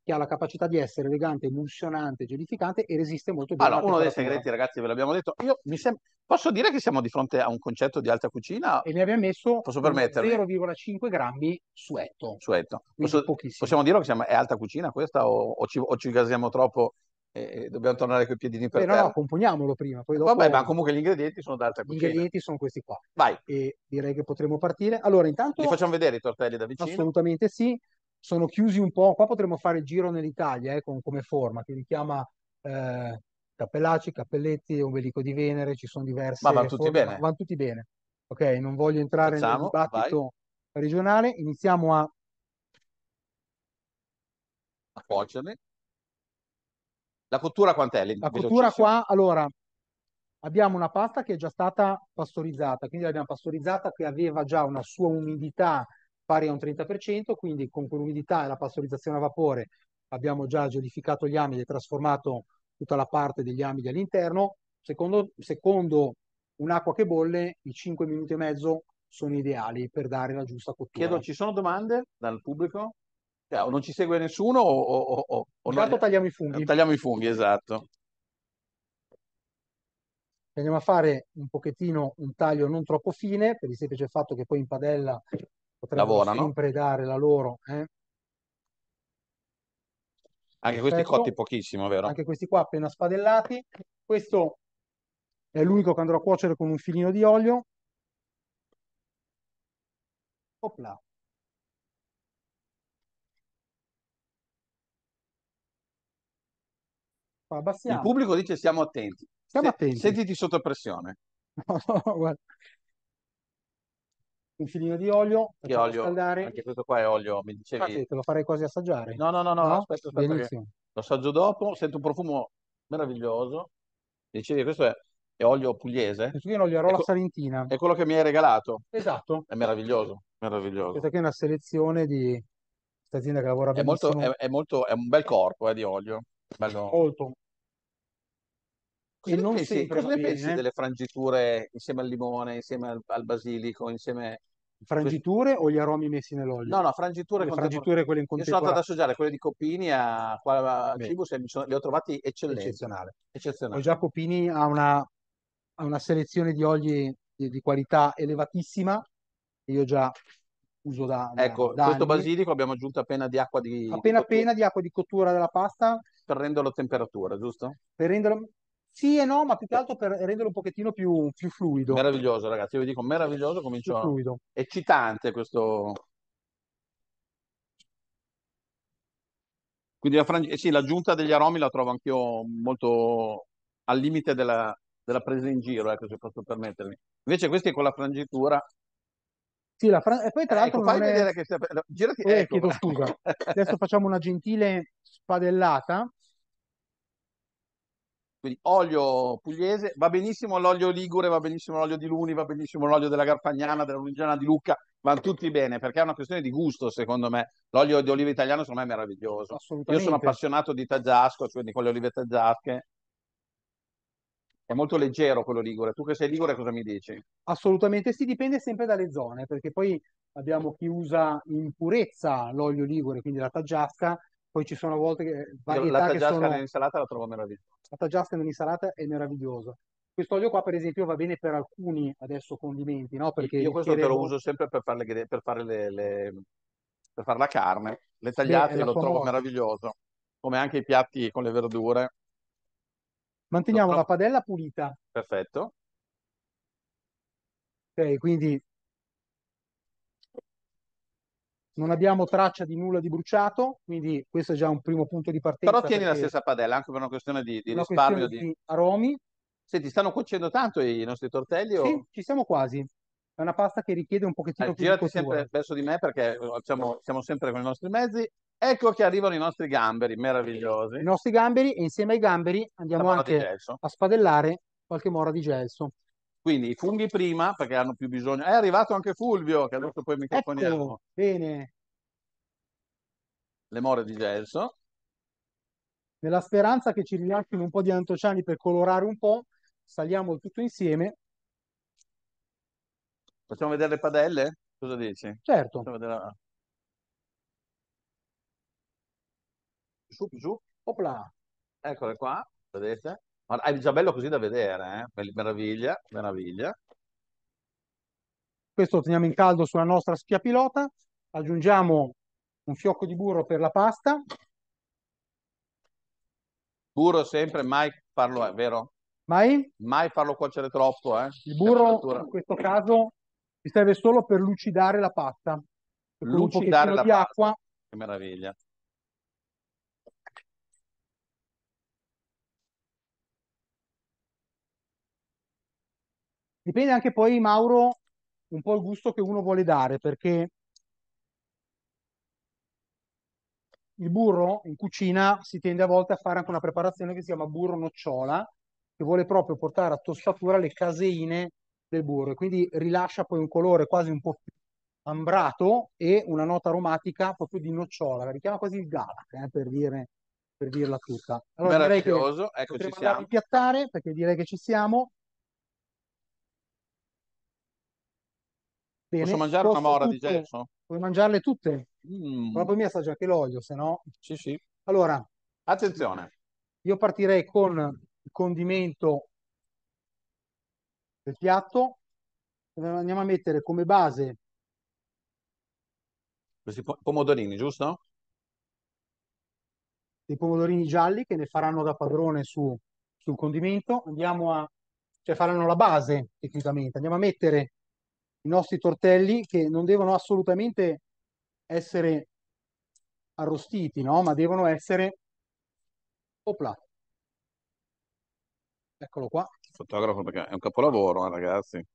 Speaker 2: che ha la capacità di essere elegante, emulsionante, gelificante e resiste molto bene
Speaker 1: Allora,
Speaker 2: alla
Speaker 1: uno dei
Speaker 2: temperatura.
Speaker 1: segreti, ragazzi, ve l'abbiamo detto. Io mi sem- posso dire che siamo di fronte a un concetto di alta cucina?
Speaker 2: E ne abbiamo messo
Speaker 1: Posso
Speaker 2: uno
Speaker 1: permettermi?
Speaker 2: zero virgola cinque grammi suetto,
Speaker 1: Sueto.
Speaker 2: quindi
Speaker 1: Posso-
Speaker 2: pochissimo.
Speaker 1: possiamo dire che siamo, è alta cucina questa o, o ci, o ci gasiamo troppo e, e dobbiamo tornare coi piedini per
Speaker 2: Beh, no, no,
Speaker 1: terra?
Speaker 2: componiamolo prima, poi
Speaker 1: Vabbè, ma
Speaker 2: dopo
Speaker 1: comunque gli ingredienti sono d'alta
Speaker 2: gli
Speaker 1: cucina.
Speaker 2: ingredienti sono questi qua.
Speaker 1: Vai,
Speaker 2: E direi che potremo partire. Allora,
Speaker 1: li
Speaker 2: intanto,
Speaker 1: facciamo vedere i tortelli da vicino.
Speaker 2: assolutamente sì, sono chiusi un po'. Qua potremmo fare il giro nell'Italia, eh, con- come forma, che richiama eh, cappellacci, cappelletti, ombelico di Venere, ci sono
Speaker 1: Ma vanno
Speaker 2: diverse
Speaker 1: tutti
Speaker 2: forme, ma
Speaker 1: bene.
Speaker 2: vanno tutti bene. Ok, non voglio entrare nel
Speaker 1: Facciamo, vai,
Speaker 2: dibattito regionale. Iniziamo a
Speaker 1: a cuocerli. La cottura quant'è? Lì?
Speaker 2: La cottura
Speaker 1: Velocissimo?
Speaker 2: qua, allora, abbiamo una pasta che è già stata pastorizzata, quindi l'abbiamo pastorizzata che aveva già una sua umidità pari a un trenta per cento, quindi con quell'umidità e la pastorizzazione a vapore abbiamo già gelificato gli amidi e trasformato tutta la parte degli amidi all'interno. Secondo, secondo un'acqua che bolle, i cinque minuti e mezzo sono ideali per dare la giusta
Speaker 1: Chiedo,
Speaker 2: cottura.
Speaker 1: ci sono domande dal pubblico? Cioè, o non ci segue nessuno o, o- o- o noi
Speaker 2: Intanto tagliamo i
Speaker 1: eh,
Speaker 2: funghi.
Speaker 1: tagliamo i funghi, esatto.
Speaker 2: Andiamo a fare un pochettino un taglio non troppo fine, per il semplice fatto che poi in padella potrebbero
Speaker 1: Lavorano.
Speaker 2: sempre dare la loro. Eh?
Speaker 1: Anche questi cotti
Speaker 2: Perfetto.
Speaker 1: pochissimo, vero?
Speaker 2: Anche questi qua appena spadellati. Questo è l'unico che andrò a cuocere con un filino di olio. Opla. Qua
Speaker 1: Il
Speaker 2: abbassiamo.
Speaker 1: pubblico dice siamo attenti.
Speaker 2: Stiamo
Speaker 1: Se-
Speaker 2: attenti.
Speaker 1: sentiti sotto pressione.
Speaker 2: Guarda. Un filino di olio,
Speaker 1: Che
Speaker 2: facciamo
Speaker 1: olio,
Speaker 2: scaldare.
Speaker 1: anche questo qua è olio, mi dicevi.
Speaker 2: Infatti, te lo farei quasi assaggiare.
Speaker 1: No, no, no, no,
Speaker 2: No?
Speaker 1: aspetta, aspetta che
Speaker 2: Benissimo.
Speaker 1: lo assaggio dopo. Sento un profumo meraviglioso. Mi dicevi questo è, è olio pugliese?
Speaker 2: Questo qui è un olio
Speaker 1: È,
Speaker 2: Arola
Speaker 1: co-
Speaker 2: Salentina.
Speaker 1: è quello che mi hai regalato.
Speaker 2: Esatto.
Speaker 1: È meraviglioso, meraviglioso.
Speaker 2: Questa qui è una selezione di questa azienda che lavora
Speaker 1: È molto, è,
Speaker 2: benissimo.
Speaker 1: è molto, è un bel corpo, eh, di olio. Bello.
Speaker 2: Molto.
Speaker 1: Cosa
Speaker 2: E
Speaker 1: ne
Speaker 2: non
Speaker 1: pensi,
Speaker 2: sempre
Speaker 1: cosa
Speaker 2: va
Speaker 1: ne pensi
Speaker 2: bene, eh?
Speaker 1: delle frangiture insieme al limone, insieme al, al basilico, insieme... quest-
Speaker 2: Frangiture o gli aromi messi nell'olio?
Speaker 1: No, no, frangiture
Speaker 2: Le
Speaker 1: contemporanee.
Speaker 2: frangiture, quelle in
Speaker 1: Io sono andato ad
Speaker 2: contemporanea.
Speaker 1: assaggiare quelle di Coppini a, qua al
Speaker 2: Beh,
Speaker 1: Cibus e mi sono- li ho trovati eccellenti,
Speaker 2: eccezionale. Poi
Speaker 1: eccezionali.
Speaker 2: Jacopini ha una, ha una selezione di oli di, di qualità elevatissima, che io già uso da, da-
Speaker 1: Ecco,
Speaker 2: da
Speaker 1: questo
Speaker 2: anni.
Speaker 1: basilico abbiamo aggiunto appena di acqua di, di
Speaker 2: Appena
Speaker 1: cottura
Speaker 2: appena di acqua di cottura della pasta
Speaker 1: per renderlo a temperatura, giusto?
Speaker 2: per renderlo... Sì e no, ma più che altro per renderlo un pochettino più, più fluido.
Speaker 1: Meraviglioso, ragazzi, io vi dico meraviglioso,
Speaker 2: Più
Speaker 1: comincio...
Speaker 2: fluido.
Speaker 1: Eccitante questo... Quindi la frangi- eh sì, l'aggiunta degli aromi la trovo anch'io molto al limite della, della presa in giro, ecco, se posso permettermi. Invece questi con la frangitura...
Speaker 2: Sì, la fran- e poi tra
Speaker 1: Eh,
Speaker 2: l'altro
Speaker 1: ecco, fai
Speaker 2: non è...
Speaker 1: vedere che... stai- Girati,
Speaker 2: Eh,
Speaker 1: ecco.
Speaker 2: chiedo scusa. Adesso facciamo una gentile spadellata.
Speaker 1: Quindi olio pugliese, va benissimo l'olio ligure, va benissimo l'olio di Luni, va benissimo l'olio della Garfagnana, della Lunigiana di Lucca, vanno tutti bene perché è una questione di gusto, secondo me. L'olio di oliva italiano, secondo me, è meraviglioso. Io sono
Speaker 2: Assolutamente.
Speaker 1: appassionato di taggiasco, quindi con le olive taggiasche. È molto leggero quello ligure. Tu che sei ligure, cosa mi dici?
Speaker 2: Assolutamente sì, dipende sempre dalle zone, perché poi abbiamo chi usa in purezza l'olio ligure, quindi la taggiasca, poi ci sono a volte che-
Speaker 1: Io la
Speaker 2: varietà che
Speaker 1: taggiasca
Speaker 2: sono...
Speaker 1: nell'insalata la trovo meravigliosa.
Speaker 2: La taggiasca nell'insalata è meraviglioso. Questo olio qua, per esempio, va bene per alcuni adesso condimenti, no? Perché
Speaker 1: Io questo te
Speaker 2: richiede
Speaker 1: lo
Speaker 2: molto...
Speaker 1: uso sempre per fare, le, per fare le, le- per fare la carne. Le
Speaker 2: Beh, è
Speaker 1: tagliate
Speaker 2: la
Speaker 1: lo
Speaker 2: sua
Speaker 1: trovo
Speaker 2: morte.
Speaker 1: meraviglioso, come anche i piatti con le verdure. Lo
Speaker 2: Manteniamo la
Speaker 1: trovo
Speaker 2: padella pulita,
Speaker 1: perfetto.
Speaker 2: ok? Quindi non abbiamo traccia di nulla di bruciato, quindi questo è già un primo punto di
Speaker 1: Però
Speaker 2: partenza
Speaker 1: tieni la
Speaker 2: perché
Speaker 1: stessa padella, anche per una questione di, di
Speaker 2: una questione
Speaker 1: risparmio. Di...
Speaker 2: di aromi.
Speaker 1: Senti, stanno cuocendo tanto i nostri tortelli
Speaker 2: Sì,
Speaker 1: o...
Speaker 2: ci siamo quasi. È una pasta che richiede un
Speaker 1: Eh,
Speaker 2: pochettino più di
Speaker 1: girati
Speaker 2: cottura.
Speaker 1: sempre verso di me perché eh, siamo, siamo sempre con i nostri mezzi. Ecco che arrivano i nostri gamberi meravigliosi.
Speaker 2: I nostri gamberi e insieme ai gamberi
Speaker 1: La
Speaker 2: andiamo
Speaker 1: mano di
Speaker 2: anche
Speaker 1: gelso.
Speaker 2: a spadellare qualche mora di gelso.
Speaker 1: Quindi i funghi prima perché hanno più bisogno. È arrivato anche Fulvio, che adesso poi
Speaker 2: Ecco,
Speaker 1: microfoniamo.
Speaker 2: bene.
Speaker 1: Le more di gelso.
Speaker 2: Nella speranza che ci rilascino un po' di antociani per colorare un po', saliamo il tutto insieme.
Speaker 1: Facciamo vedere le padelle? Cosa dici?
Speaker 2: Certo,
Speaker 1: Facciamo vedere... su, più su.
Speaker 2: Opla.
Speaker 1: Eccole qua, vedete? Ma è già bello così da vedere, eh? Bel- Meraviglia, meraviglia.
Speaker 2: Questo lo teniamo in caldo sulla nostra spiapilota. Aggiungiamo un fiocco di burro per la pasta.
Speaker 1: Burro sempre, mai farlo, è vero?
Speaker 2: Mai
Speaker 1: Mai farlo cuocere troppo, eh?
Speaker 2: il burro
Speaker 1: Temperatura.
Speaker 2: in questo caso ci serve solo per lucidare la pasta. E con un
Speaker 1: Lucidare
Speaker 2: pochettino
Speaker 1: la
Speaker 2: di
Speaker 1: pasta.
Speaker 2: acqua
Speaker 1: Che meraviglia.
Speaker 2: dipende anche poi, Mauro, un po' il gusto che uno vuole dare, perché il burro in cucina si tende a volte a fare anche una preparazione che si chiama burro nocciola, che vuole proprio portare a tostatura le caseine del burro e quindi rilascia poi un colore quasi un po' più ambrato e una nota aromatica proprio di nocciola, la richiama quasi il Galak, eh, per dire, per dirla tutta. Allora direi che
Speaker 1: Meraviglioso, eccoci
Speaker 2: potremmo andare a
Speaker 1: siamo.
Speaker 2: impiattare perché direi che ci siamo.
Speaker 1: Posso
Speaker 2: Bene,
Speaker 1: mangiare una
Speaker 2: sposto
Speaker 1: mora di
Speaker 2: tutto,
Speaker 1: gesso?
Speaker 2: puoi mangiarle tutte, però
Speaker 1: Mm,
Speaker 2: poi mi assaggia anche l'olio, se no.
Speaker 1: sì, sì.
Speaker 2: Allora,
Speaker 1: Attenzione.
Speaker 2: io partirei con il condimento del piatto, andiamo a mettere come base
Speaker 1: Questi po- pomodorini, giusto?
Speaker 2: dei pomodorini gialli che ne faranno da padrone su, sul condimento, andiamo a, cioè faranno la base tecnicamente, andiamo a mettere i nostri tortelli che non devono assolutamente essere arrostiti, no? Ma devono essere, opla, eccolo qua.
Speaker 1: Fotografo perché è un capolavoro, eh, ragazzi.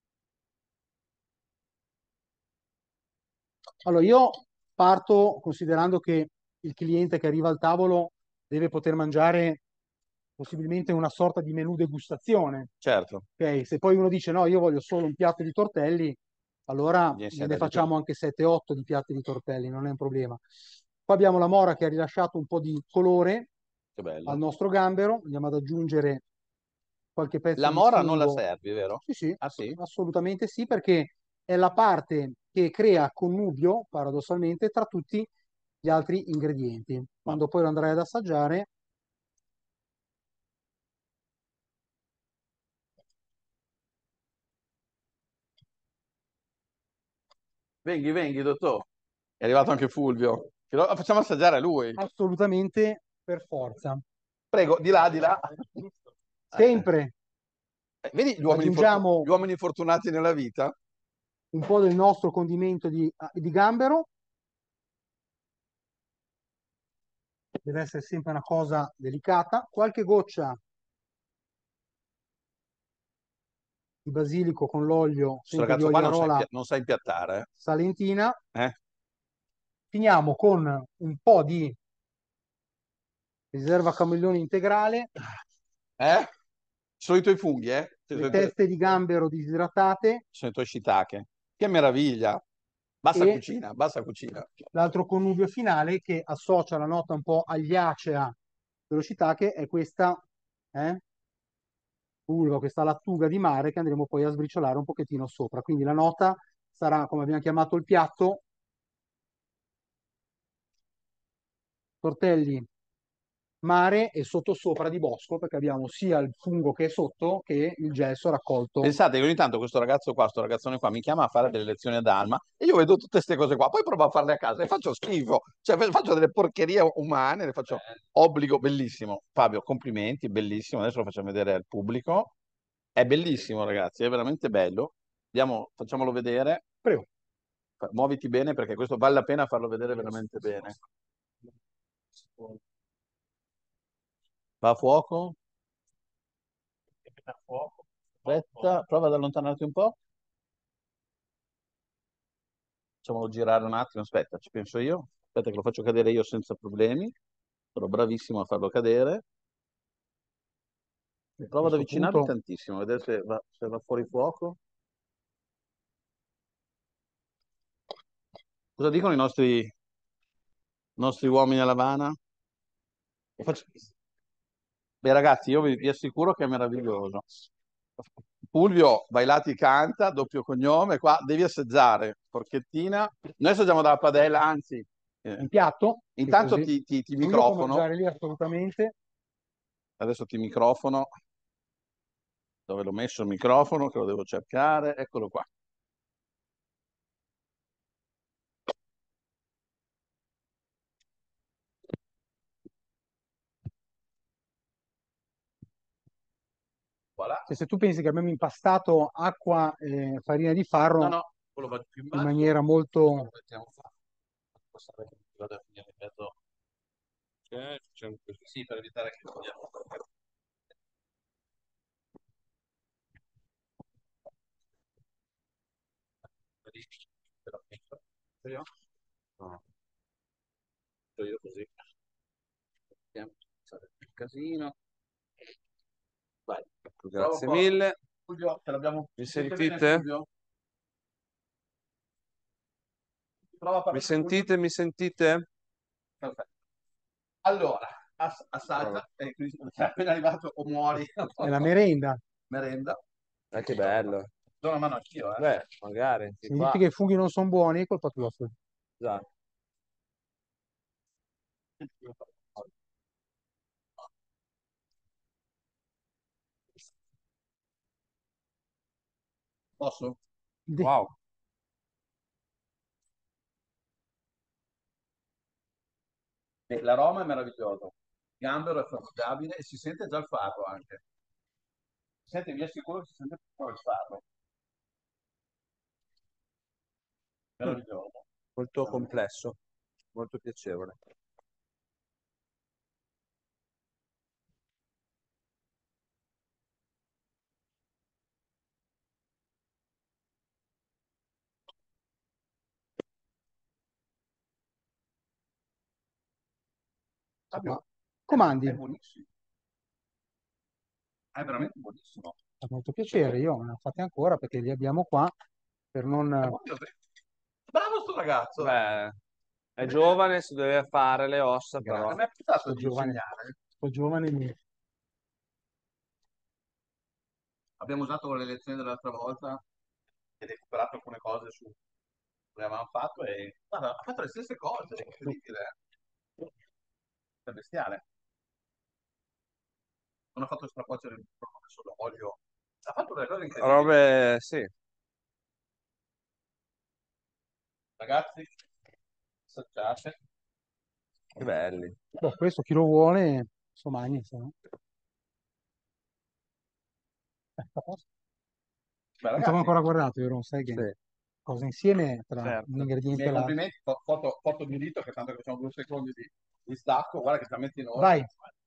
Speaker 2: Allora, io parto considerando che il cliente che arriva al tavolo deve poter mangiare possibilmente una sorta di menù degustazione.
Speaker 1: Certo,
Speaker 2: Ok, se poi uno dice no, io voglio solo un piatto di tortelli, allora
Speaker 1: viene sia
Speaker 2: gliene
Speaker 1: da di più.
Speaker 2: facciamo anche sette otto di piatti di tortelli, non è un problema. Qua abbiamo la mora che ha rilasciato un po' di colore
Speaker 1: Che
Speaker 2: al
Speaker 1: bello.
Speaker 2: nostro gambero, andiamo ad aggiungere qualche pezzo
Speaker 1: La
Speaker 2: di
Speaker 1: mora non la
Speaker 2: fungo.
Speaker 1: servi, vero?
Speaker 2: Sì, sì,
Speaker 1: Ah sì?
Speaker 2: assolutamente sì, perché è la parte che crea connubio, paradossalmente, tra tutti gli altri ingredienti.
Speaker 1: Ma
Speaker 2: Quando poi lo andrai ad assaggiare,
Speaker 1: venghi, venghi, dottor. È arrivato anche Fulvio. Che lo facciamo assaggiare a lui.
Speaker 2: assolutamente per forza.
Speaker 1: Prego, di là, di là. Eh,
Speaker 2: Sempre
Speaker 1: eh, vedi gli uomini, fortu-
Speaker 2: aggiungiamo
Speaker 1: gli uomini fortunati nella vita?
Speaker 2: un po' del nostro condimento di, di gambero, deve essere sempre una cosa delicata, qualche goccia di basilico con l'olio,
Speaker 1: Questo
Speaker 2: sempre di
Speaker 1: ragazzo qua non sa,
Speaker 2: Ogliarola
Speaker 1: impia- non sa impiattare.
Speaker 2: salentina.
Speaker 1: Eh?
Speaker 2: Finiamo con un po' di riserva camellone integrale,
Speaker 1: Eh? Sono i tuoi funghi, eh?
Speaker 2: le
Speaker 1: Sono
Speaker 2: teste di gambero disidratate
Speaker 1: i tuoi shiitake. Che meraviglia. Basta
Speaker 2: e
Speaker 1: cucina, basta cucina.
Speaker 2: l'altro connubio finale che associa la nota un po' agliacea dello shiitake è questa eh, vulva, questa lattuga di mare che andremo poi a sbriciolare un pochettino sopra. Quindi la nota sarà, come abbiamo chiamato il piatto, tortelli mare e sottosopra di bosco, perché abbiamo sia il fungo che è sotto che il gelso raccolto.
Speaker 1: Pensate che ogni tanto questo ragazzo qua, questo ragazzone qua, mi chiama a fare delle lezioni ad Alma e io vedo tutte queste cose qua, poi provo a farle a casa e faccio schifo, cioè fe- faccio delle porcherie umane, le faccio obbligo, bellissimo. Fabio, complimenti, bellissimo, adesso lo facciamo vedere al pubblico. È bellissimo, ragazzi, è veramente bello. Andiamo, facciamolo vedere.
Speaker 2: Prego.
Speaker 1: Fa- Muoviti bene perché questo vale la pena farlo vedere veramente bene. Va a fuoco? Aspetta, prova ad allontanarti un po'. Facciamolo girare un attimo, aspetta, ci penso io. Aspetta che lo faccio cadere io senza problemi. Sono bravissimo a farlo cadere.
Speaker 2: A
Speaker 1: Prova ad
Speaker 2: questo
Speaker 1: avvicinarmi
Speaker 2: punto
Speaker 1: tantissimo, vedere se va, se va fuori fuoco. Cosa dicono i nostri, nostri uomini a Lavana? Lo faccio- Beh, ragazzi, io vi, vi assicuro che è meraviglioso. Fulvio Bailati canta, doppio cognome, qua devi assaggiare, porchettina. Noi assaggiamo dalla padella, anzi, Eh.
Speaker 2: un piatto.
Speaker 1: Intanto
Speaker 2: così
Speaker 1: ti, ti, ti
Speaker 2: non io può
Speaker 1: microfono.
Speaker 2: mangiare lì assolutamente.
Speaker 1: Adesso ti microfono. Dove l'ho messo il microfono? Che lo devo cercare. Eccolo qua. Voilà.
Speaker 2: Cioè, se tu pensi che abbiamo impastato acqua e farina di farro
Speaker 1: No, no, quello va più in
Speaker 2: in
Speaker 1: basso.
Speaker 2: maniera molto...
Speaker 1: Mettiamo qua. Passare che vado a finire in mezzo. Ok, facciamo così. Sì, per evitare che togliamo. Te la metto. Io? No, faccio io così. Mettiamo il casino. Vai.
Speaker 3: Grazie mille.
Speaker 1: Fulvio, ce l'abbiamo.
Speaker 3: Mi
Speaker 1: Sente bene,
Speaker 3: sentite?
Speaker 1: Fulvio? Prova a
Speaker 3: Mi
Speaker 1: parlare, Fulvio.
Speaker 3: sentite? Mi sentite?
Speaker 1: Perfetto. Allora, ass- assaggia, e qui sei appena arrivato o muori.
Speaker 2: È la merenda.
Speaker 1: Merenda.
Speaker 3: Eh, che bello.
Speaker 1: Do una mano anch'io, eh.
Speaker 3: Beh, magari.
Speaker 2: Se
Speaker 3: Di
Speaker 2: mi
Speaker 3: qua.
Speaker 2: dici che i funghi non sono buoni, è colpa tua. Fulvio.
Speaker 3: Già.
Speaker 1: Posso?
Speaker 2: Di-
Speaker 3: Wow.
Speaker 1: E l'aroma è meraviglioso. Il gambero è formidabile e si sente già il farro anche. Si sente, mi è sicuro che si sente proprio il farro. Meraviglioso.
Speaker 3: Molto complesso. Molto piacevole.
Speaker 1: Fabio,
Speaker 2: Ma
Speaker 1: è,
Speaker 2: comandi,
Speaker 1: è buonissimo. È veramente buonissimo.
Speaker 2: fa molto piacere. Io me ne ho fatti ancora perché li abbiamo qua per
Speaker 1: È
Speaker 2: non...
Speaker 1: buono. Bravo sto ragazzo.
Speaker 3: Beh, è giovane, si deve fare le ossa,
Speaker 1: Grazie.
Speaker 3: però.
Speaker 1: Mi è pensato
Speaker 2: Sto
Speaker 1: di
Speaker 2: giovane,
Speaker 1: insegnare.
Speaker 2: sto giovane mi-
Speaker 1: Abbiamo usato le lezioni dell'altra volta e recuperato alcune cose su come avevamo fatto e guarda, ha fatto le stesse cose, è incredibile. eh. È bestiale. Non ha fatto stracuocere il microfono solo olio. Ha fatto delle cose incredibili.
Speaker 3: Robe, sì.
Speaker 1: Ragazzi, assaggiate.
Speaker 3: Che belli.
Speaker 2: Boh, questo chi lo vuole, insomma, insomma. Eh, sta a posto.
Speaker 1: Beh,
Speaker 2: Non ci avevo
Speaker 1: ragazzi,
Speaker 2: ancora guardato, vero? Sai che
Speaker 3: Sì,
Speaker 2: cosa insieme tra un
Speaker 3: certo.
Speaker 1: i
Speaker 2: ingrediente
Speaker 1: miei
Speaker 2: e l'altro.
Speaker 1: complimenti, fo- foto, foto di dito che tanto che facciamo due secondi di, di stacco, guarda che sta metti in
Speaker 2: Vai,
Speaker 1: ordine.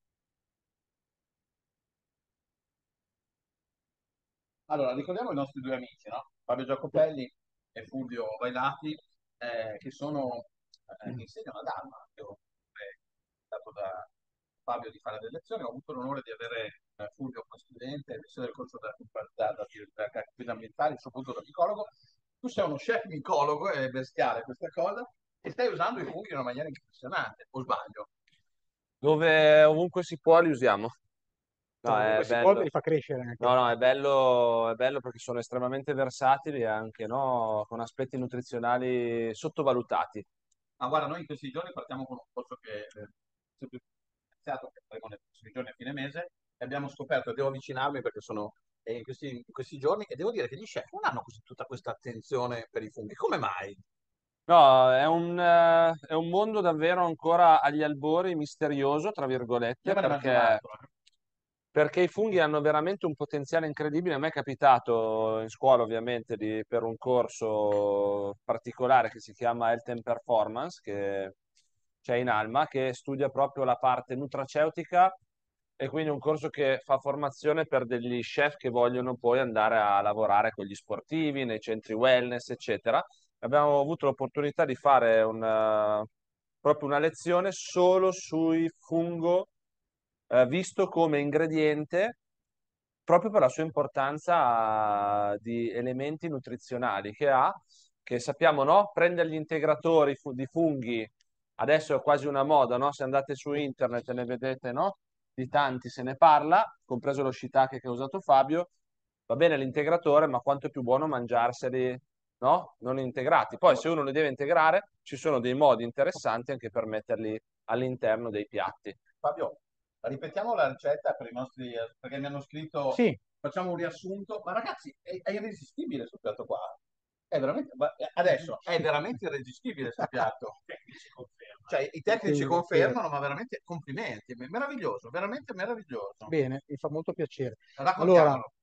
Speaker 1: Allora, ricordiamo i nostri due amici, no? Fabio Giacopelli e Fulvio Vailati, eh, che sono, eh, che insegnano ad Alma. Io ho dato da Fabio di fare delle lezioni, ho avuto l'onore di avere eh, Fulvio come studente, sia del corso da, da, da, da guida ambientale, soprattutto da micologo. Tu sei uno chef micologo, è bestiale questa cosa, e stai usando i funghi in una maniera impressionante, o sbaglio?
Speaker 3: Dove ovunque si può li usiamo. No,
Speaker 2: cioè,
Speaker 3: è
Speaker 2: dovunque si può,
Speaker 3: bello.
Speaker 2: li fa crescere
Speaker 3: No,
Speaker 2: anche.
Speaker 3: no, è bello, è bello perché sono estremamente versatili e anche, no, con aspetti nutrizionali sottovalutati.
Speaker 1: Ma guarda, noi in questi giorni partiamo con un corso che eh, è sempre iniziato, che faremo nei prossimi giorni a fine mese, e abbiamo scoperto, e devo avvicinarmi perché sono eh, in questi, in questi giorni, e devo dire che gli chef non hanno così tutta questa attenzione per i funghi. Come mai?
Speaker 3: No, è un, eh, è un mondo davvero ancora agli albori, misterioso, tra
Speaker 1: Io
Speaker 3: virgolette,
Speaker 1: me ne mangio un
Speaker 3: perché,
Speaker 1: altro. eh.
Speaker 3: perché i funghi hanno veramente un potenziale incredibile. A me è capitato in scuola, ovviamente, di- per un corso particolare che si chiama Health and Performance, che c'è in Alma, che studia proprio la parte nutraceutica e quindi un corso che fa formazione per degli chef che vogliono poi andare a lavorare con gli sportivi, nei centri wellness, eccetera. Abbiamo avuto l'opportunità di fare una, proprio una lezione solo sui fungo, eh, visto come ingrediente proprio per la sua importanza di elementi nutrizionali che ha, che sappiamo, no? Prendere gli integratori fu- di funghi, adesso è quasi una moda, no? Se andate su internet e ne vedete, no? Di tanti se ne parla, compreso lo shiitake che ha usato Fabio, va bene l'integratore, ma quanto è più buono mangiarseli, no? Non integrati. Poi se uno li deve integrare, ci sono dei modi interessanti anche per metterli all'interno dei piatti.
Speaker 1: Fabio, ripetiamo la ricetta per i nostri, perché mi hanno scritto,
Speaker 2: Sì,
Speaker 1: facciamo un riassunto, ma ragazzi, è, è irresistibile questo piatto qua. È veramente, ma adesso è veramente irresistibile questo piatto. Cioè, i tecnici
Speaker 2: sì,
Speaker 1: confermano, ma veramente complimenti, meraviglioso, veramente meraviglioso.
Speaker 2: bene, mi fa molto piacere. Allora,
Speaker 1: Raccontiamolo.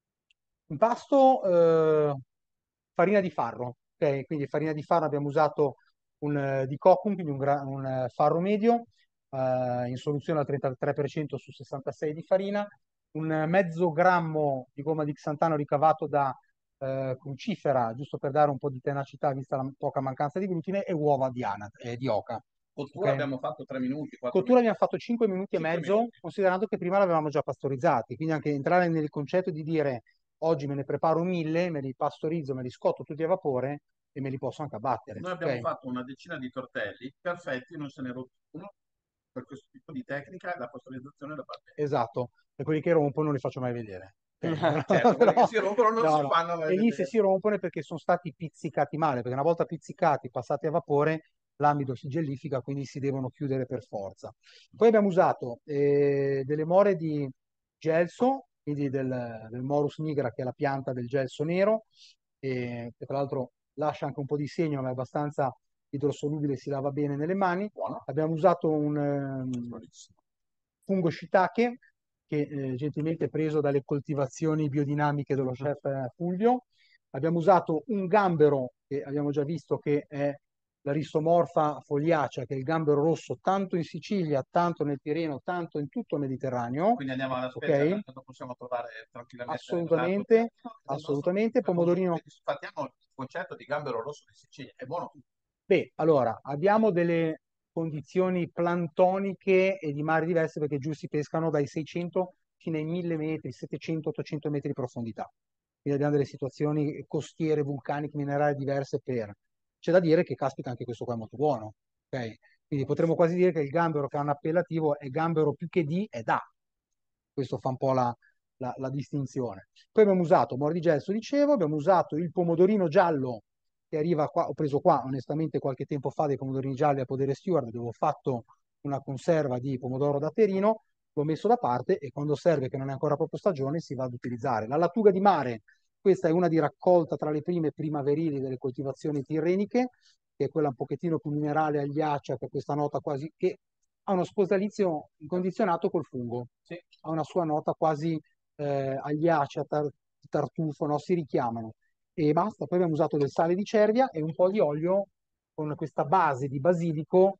Speaker 2: impasto, eh, farina di farro, ok? Quindi farina di farro abbiamo usato un eh, di cocum, quindi un, gra- un, eh, farro medio, eh, in soluzione al trentatré per cento su sessantasei di farina, un eh, mezzo grammo di gomma di xantano ricavato da eh, crucifera, giusto per dare un po' di tenacità vista la poca mancanza di glutine, e uova di, ana- eh, di oca.
Speaker 1: Cottura
Speaker 2: Ok?
Speaker 1: abbiamo fatto tre minuti, quattro
Speaker 2: Cottura
Speaker 1: minuti.
Speaker 2: abbiamo fatto cinque minuti e
Speaker 1: cinque
Speaker 2: mezzo,
Speaker 1: minuti.
Speaker 2: considerando che prima l'avevamo già pastorizzati, quindi anche entrare nel concetto di dire oggi me ne preparo mille, me li pastorizzo, me li scotto tutti a vapore e me li posso anche abbattere.
Speaker 1: Noi abbiamo
Speaker 2: Ok?
Speaker 1: fatto una decina di tortelli perfetti, non se n'è rotto uno per questo tipo di tecnica e la pastorizzazione da parte.
Speaker 2: Esatto, e quelli che rompono non li faccio mai vedere. Ok?
Speaker 1: Certo, quelli che
Speaker 2: Però-
Speaker 1: si rompono non
Speaker 2: no,
Speaker 1: si
Speaker 2: no.
Speaker 1: fanno mai
Speaker 2: E lì se
Speaker 1: vedere.
Speaker 2: si rompono è perché sono stati pizzicati male, perché una volta pizzicati, passati a vapore, l'amido si gellifica, quindi si devono chiudere per forza. Poi abbiamo usato eh, delle more di gelso, quindi del, del Morus nigra, che è la pianta del gelso nero, e, che tra l'altro lascia anche un po' di segno, ma è abbastanza idrosolubile, si lava bene nelle mani.
Speaker 1: Buono.
Speaker 2: Abbiamo usato un ehm, fungo shiitake, che eh, gentilmente preso dalle coltivazioni biodinamiche dello chef eh, Fulvio. Abbiamo usato un gambero, che abbiamo già visto che è la risomorfa foliacea, che è il gambero rosso, tanto in Sicilia, tanto nel Tirreno, tanto in tutto il Mediterraneo.
Speaker 1: Quindi andiamo alla spezia,
Speaker 2: Ok?
Speaker 1: lo possiamo trovare tranquillamente nell'arco
Speaker 2: Assolutamente,
Speaker 1: piatino. Ed è il nostro
Speaker 2: assolutamente.
Speaker 1: famoso,
Speaker 2: Pomodorino.
Speaker 1: sfattiamo il concetto di gambero rosso di Sicilia. È buono tutto.
Speaker 2: Beh, allora, abbiamo delle condizioni plantoniche e di mare diverse perché giù si pescano dai seicento fino ai mille metri, settecento ottocento metri di profondità. Quindi abbiamo delle situazioni costiere, vulcaniche, minerali diverse per... C'è da dire che, caspita, anche questo qua è molto buono. Ok? Quindi potremmo quasi dire che il gambero che ha un appellativo è gambero più che di, è da. Questo fa un po' la, la, la distinzione. Poi abbiamo usato mordigelso, dicevo, abbiamo usato il pomodorino giallo che arriva qua, ho preso qua onestamente qualche tempo fa dei pomodorini gialli a Podere Steward, dove ho fatto una conserva di pomodoro datterino, l'ho messo da parte e quando serve, che non è ancora proprio stagione, si va ad utilizzare. La lattuga di mare, questa è una di raccolta tra le prime primaverili delle coltivazioni tirreniche, che è quella un pochettino più minerale agliacea, che ha questa nota quasi, che ha uno sposalizio incondizionato col fungo, sì, ha una sua nota quasi eh, agliacea, tar- tartufo, no? Si richiamano e basta. Poi abbiamo usato del sale di cervia e un po' di olio con questa base di basilico.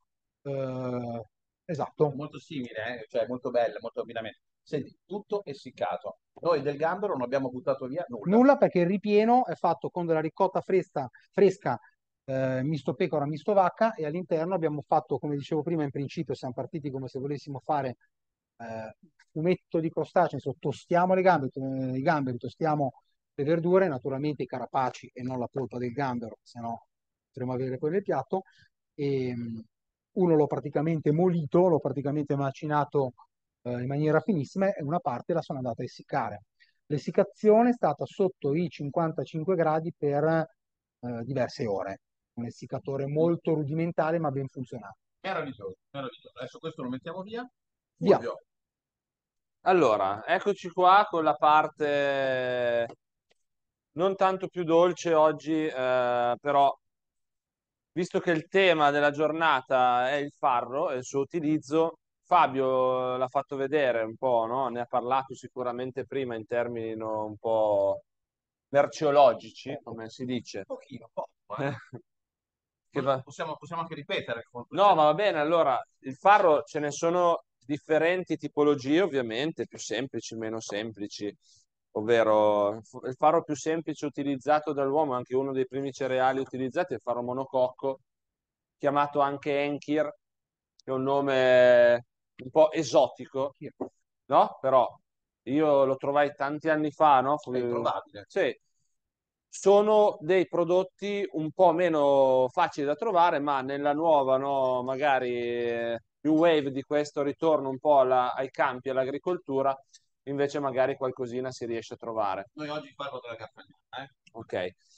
Speaker 2: Eh, esatto.
Speaker 1: Molto simile, eh? Cioè molto bella, molto abbinamento. Senti, tutto essiccato. Noi del gambero non abbiamo buttato via nulla.
Speaker 2: Nulla perché il ripieno è fatto con della ricotta fresca, fresca eh, misto pecora, misto vacca e all'interno abbiamo fatto, come dicevo prima, in principio siamo partiti come se volessimo fare eh, fumetto di crostacei, insomma, tostiamo le gambe, eh, i gamberi, tostiamo le verdure, naturalmente i carapaci e non la polpa del gambero, se no potremmo avere poi nel piatto. E, mh, uno l'ho praticamente molito, l'ho praticamente macinato eh, in maniera finissima e una parte la sono andata a essiccare. L'essiccazione è stata sotto i cinquantacinque gradi per eh, diverse ore, un essiccatore molto rudimentale ma ben funzionante.
Speaker 1: Meraviglioso, meraviglioso. Adesso questo lo mettiamo via.
Speaker 2: Via.
Speaker 1: Fulvio,
Speaker 3: Allora, eccoci qua con la parte non tanto più dolce oggi, eh, però visto che il tema della giornata è il farro e il suo utilizzo, Fabio l'ha fatto vedere un po', no? Ne ha parlato sicuramente prima in termini no, un po' merceologici, come si dice.
Speaker 1: un pochino, poco, eh.
Speaker 3: Che va-
Speaker 1: Possiamo, possiamo anche ripetere il
Speaker 3: No,
Speaker 1: concetto.
Speaker 3: ma va bene, allora, il farro ce ne sono differenti tipologie, ovviamente, più semplici, meno semplici, ovvero il farro più semplice utilizzato dall'uomo, anche uno dei primi cereali utilizzati, è il farro monococco, chiamato anche Enkir, che è un nome un po' esotico, no? Però io lo trovai tanti anni fa, no?
Speaker 1: È introvabile.
Speaker 3: Sì, sono dei prodotti un po' meno facili da trovare, ma nella nuova, no, magari eh, più wave di questo ritorno un po' alla- ai campi, all'agricoltura, invece magari qualcosina si riesce a trovare.
Speaker 1: Noi oggi parlo della Garfagnana, eh?
Speaker 3: Ok.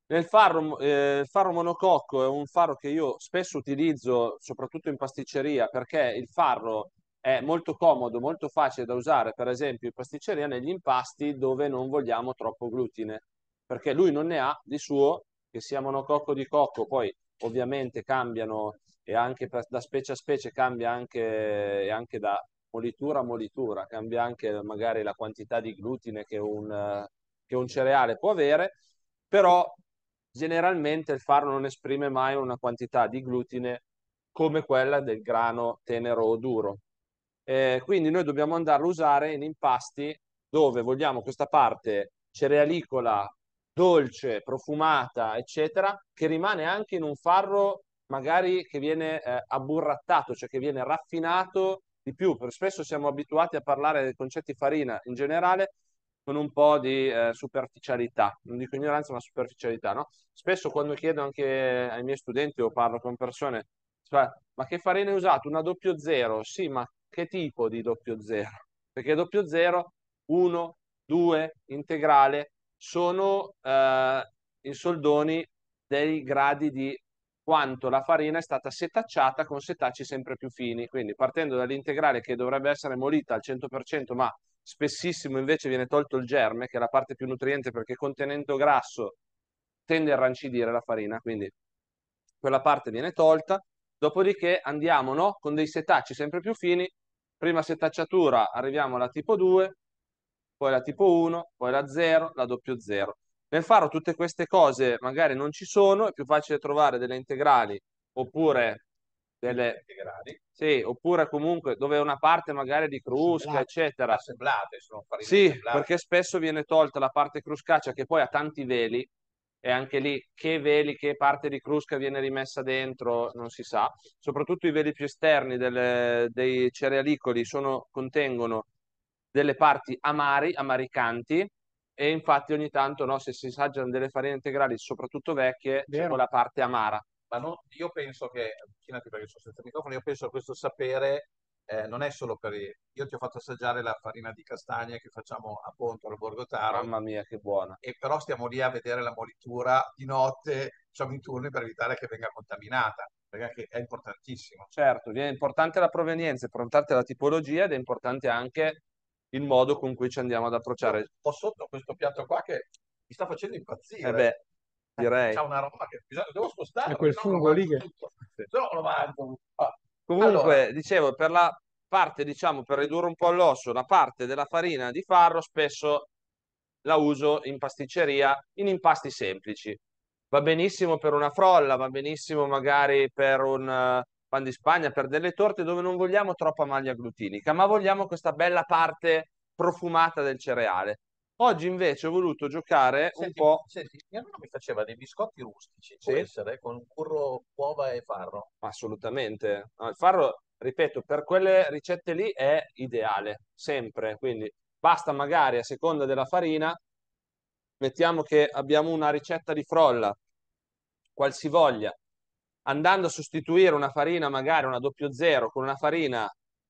Speaker 3: Nel farro, eh, il farro monococco è un farro che io spesso utilizzo, soprattutto in pasticceria, perché il farro è molto comodo, molto facile da usare, per esempio in pasticceria negli impasti dove non vogliamo troppo glutine, perché lui non ne ha di suo, che sia monococco di cocco, poi ovviamente cambiano e anche per- da specie a specie cambia anche, e anche da molitura a molitura, cambia anche magari la quantità di glutine che un, eh, che un cereale può avere, però generalmente il farro non esprime mai una quantità di glutine come quella del grano tenero o duro. Eh, quindi noi dobbiamo andarlo a usare in impasti dove vogliamo questa parte cerealicola, dolce, profumata, eccetera, che rimane anche in un farro magari che viene eh, abburrattato, cioè che viene raffinato di più. Per spesso siamo abituati a parlare dei concetti farina in generale con un po' di eh, superficialità, non dico ignoranza, ma superficialità, no? Spesso quando chiedo anche ai miei studenti o parlo con persone, cioè, ma che farina hai usato? Una doppio zero? Sì, ma che tipo di doppio zero? Perché doppio zero, uno, due, integrale, sono eh, in soldoni dei gradi di quanto la farina è stata setacciata con setacci sempre più fini. Quindi partendo dall'integrale che dovrebbe essere molita al cento per cento, ma spessissimo invece viene tolto il germe, che è la parte più nutriente perché contenendo grasso tende a rancidire la farina, quindi quella parte viene tolta. Dopodiché andiamo, no? Con dei setacci sempre più fini. Prima setacciatura arriviamo alla tipo due, poi la tipo uno, poi la zero, la doppio zero. Nel farò tutte queste cose magari non ci sono, è più facile trovare delle integrali oppure delle integrali. Sì, oppure comunque dove una parte magari di crusca, eccetera.
Speaker 1: Assemblate, sono farine
Speaker 3: Sì,
Speaker 1: assemblate.
Speaker 3: perché spesso viene tolta la parte cruscaccia che poi ha tanti veli e anche lì che veli, che parte di crusca viene rimessa dentro, non si sa. Soprattutto i veli più esterni delle- dei cerealicoli sono- contengono delle parti amari, amaricanti, e infatti ogni tanto, no, se si assaggiano delle farine integrali, soprattutto vecchie, c'è
Speaker 2: Vero?
Speaker 3: quella parte amara.
Speaker 1: Ma non- io penso che, avvicinati perché sono senza microfono, io penso che questo sapere eh, non è solo per... i- Io ti ho fatto assaggiare la farina di castagne che facciamo a Ponto, al Borgotaro,
Speaker 3: Mamma mia, che buona.
Speaker 1: e però stiamo lì a vedere la molitura di notte, facciamo i turni per evitare che venga contaminata, perché è importantissimo.
Speaker 3: Certo, è importante la provenienza, è importante la tipologia ed è importante anche il modo con cui ci andiamo ad
Speaker 1: Io
Speaker 3: approcciare.
Speaker 1: ho sotto questo piatto qua che mi sta facendo
Speaker 3: Eh
Speaker 1: impazzire.
Speaker 3: beh, direi.
Speaker 1: C'ha una roba che bisogna, devo
Speaker 2: È
Speaker 1: spostarlo,
Speaker 2: quel
Speaker 1: perché no lo
Speaker 2: fungo lì
Speaker 1: mangio
Speaker 2: che...
Speaker 1: tutto. Se no lo mangio. Ah, allora,
Speaker 3: Comunque, dicevo, per la parte, diciamo, per ridurre un po' l'osso, la parte della farina di farro, spesso la uso in pasticceria in impasti semplici. Va benissimo per una frolla, va benissimo magari per un eh, pan di Spagna, per delle torte dove non vogliamo troppa maglia glutinica, ma vogliamo questa bella parte profumata del cereale. Oggi invece ho voluto giocare un
Speaker 1: senti,
Speaker 3: po'.
Speaker 1: senti, mia nonna mi faceva dei biscotti rustici, può
Speaker 3: Sì?
Speaker 1: essere, con burro, uova e farro.
Speaker 3: Assolutamente. No, il farro, ripeto, per quelle ricette lì è ideale, sempre. Quindi basta magari a seconda della farina, mettiamo che abbiamo una ricetta di frolla, qualsivoglia, andando a sostituire una farina, magari una doppio zero, con una farina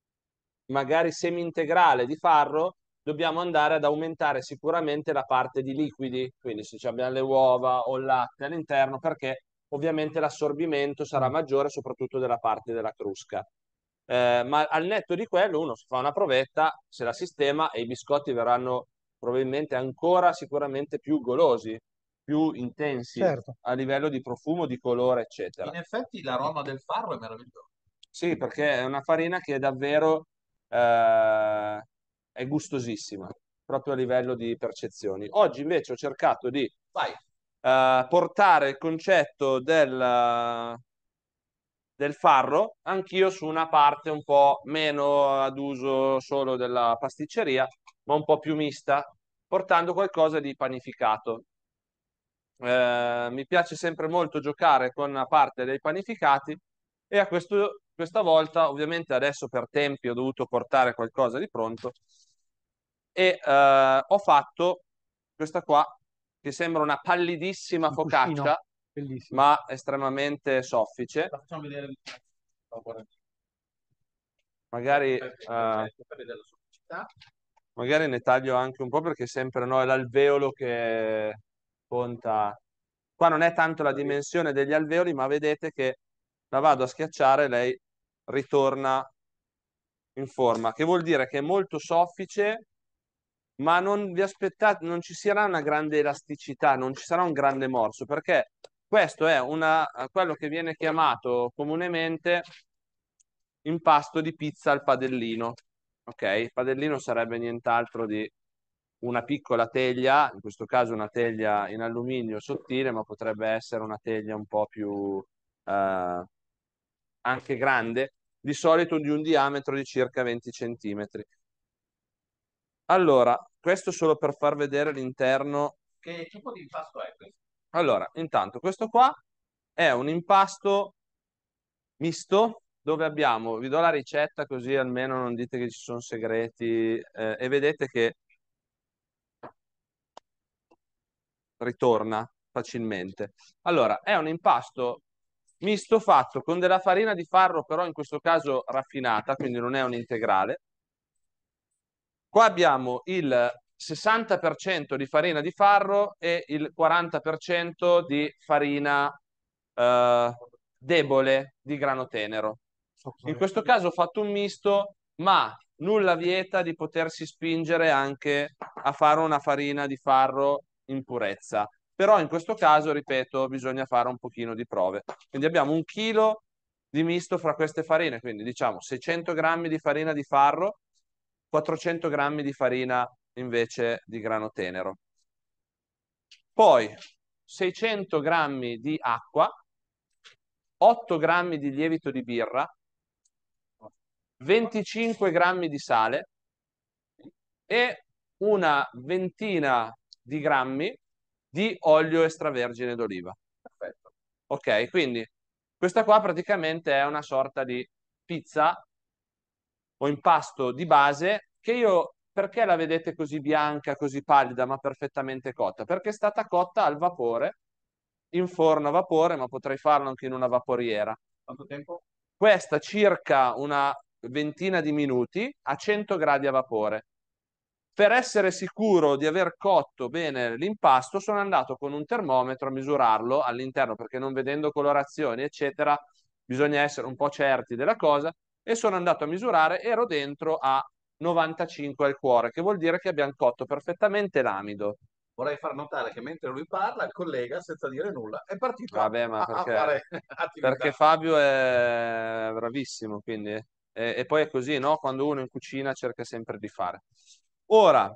Speaker 3: magari semi-integrale di farro, dobbiamo andare ad aumentare sicuramente la parte di liquidi, quindi se abbiamo le uova o il latte all'interno, perché ovviamente l'assorbimento sarà
Speaker 2: Mm.
Speaker 3: maggiore soprattutto della parte della crusca. Eh, ma al netto di quello uno si fa una provetta, se la sistema e i biscotti verranno probabilmente ancora sicuramente più golosi, più intensi
Speaker 2: Certo.
Speaker 3: a livello di profumo, di colore, eccetera.
Speaker 1: In effetti l'aroma del farro è meraviglioso.
Speaker 3: Sì, perché è una farina che è davvero eh, è gustosissima, proprio a livello di percezioni. Oggi invece ho cercato di
Speaker 1: Vai,
Speaker 3: eh, portare il concetto del, del farro anch'io su una parte un po' meno ad uso solo della pasticceria, ma un po' più mista, portando qualcosa di panificato. Eh, mi piace sempre molto giocare con la parte dei panificati e a questo, questa volta, ovviamente adesso per tempi ho dovuto portare qualcosa di pronto e eh, ho fatto questa qua che sembra una pallidissima
Speaker 2: Il cuscino,
Speaker 3: focaccia,
Speaker 2: bellissimo.
Speaker 3: ma estremamente soffice.
Speaker 1: la facciamo vedere.
Speaker 3: Magari,
Speaker 1: Per,
Speaker 3: eh,
Speaker 1: per vedere la semplicità.
Speaker 3: magari ne taglio anche un po' perché sempre no, è l'alveolo che conta qua non è tanto la dimensione degli alveoli, ma vedete che la vado a schiacciare, lei ritorna in forma, che vuol dire che è molto soffice, ma non vi aspettate, non ci sarà una grande elasticità, non ci sarà un grande morso, perché questo è una, quello che viene chiamato comunemente impasto di pizza al padellino. Ok? Il padellino sarebbe nient'altro di una piccola teglia, in questo caso una teglia in alluminio sottile, ma potrebbe essere una teglia un po' più eh, anche grande, di solito di un diametro di circa venti centimetri. Allora, questo solo per far vedere l'interno.
Speaker 1: Che tipo di impasto è questo?
Speaker 3: Allora, intanto, questo qua è un impasto misto dove abbiamo, vi do la ricetta così almeno non dite che ci sono segreti eh, e vedete che ritorna facilmente. Allora, è un impasto misto fatto con della farina di farro, però in questo caso raffinata, quindi non è un integrale. Qua abbiamo il sessanta per cento di farina di farro e il quaranta per cento di farina eh, debole di grano tenero. In questo caso ho fatto un misto, ma nulla vieta di potersi spingere anche a fare una farina di farro in purezza. Però in questo caso, ripeto, bisogna fare un pochino di prove. Quindi abbiamo un chilo di misto fra queste farine, quindi diciamo seicento grammi di farina di farro, quattrocento grammi di farina invece di grano tenero. Poi seicento grammi di acqua, otto grammi di lievito di birra, venticinque grammi di sale e una ventina di grammi di olio extravergine d'oliva. Perfetto. Ok, quindi questa qua praticamente è una sorta di pizza o impasto di base che io, perché la vedete così bianca, così pallida, ma perfettamente cotta? Perché è stata cotta al vapore, in forno a vapore, ma potrei farlo anche in una vaporiera.
Speaker 1: Quanto tempo?
Speaker 3: Questa circa una ventina di minuti a cento gradi a vapore. Per essere sicuro di aver cotto bene l'impasto, sono andato con un termometro a misurarlo all'interno, perché non vedendo colorazioni, eccetera, bisogna essere un po' certi della cosa, e sono andato a misurare, ero dentro a novantacinque al cuore, che vuol dire che abbiamo cotto perfettamente l'amido.
Speaker 1: Vorrei far notare che mentre lui parla, il collega, senza dire nulla, è partito a,
Speaker 3: Vabbè, ma
Speaker 1: a- a
Speaker 3: perché,
Speaker 1: fare attività.
Speaker 3: perché Fabio è bravissimo, quindi, e, e poi è così, no? Quando uno in cucina cerca sempre di fare. Ora,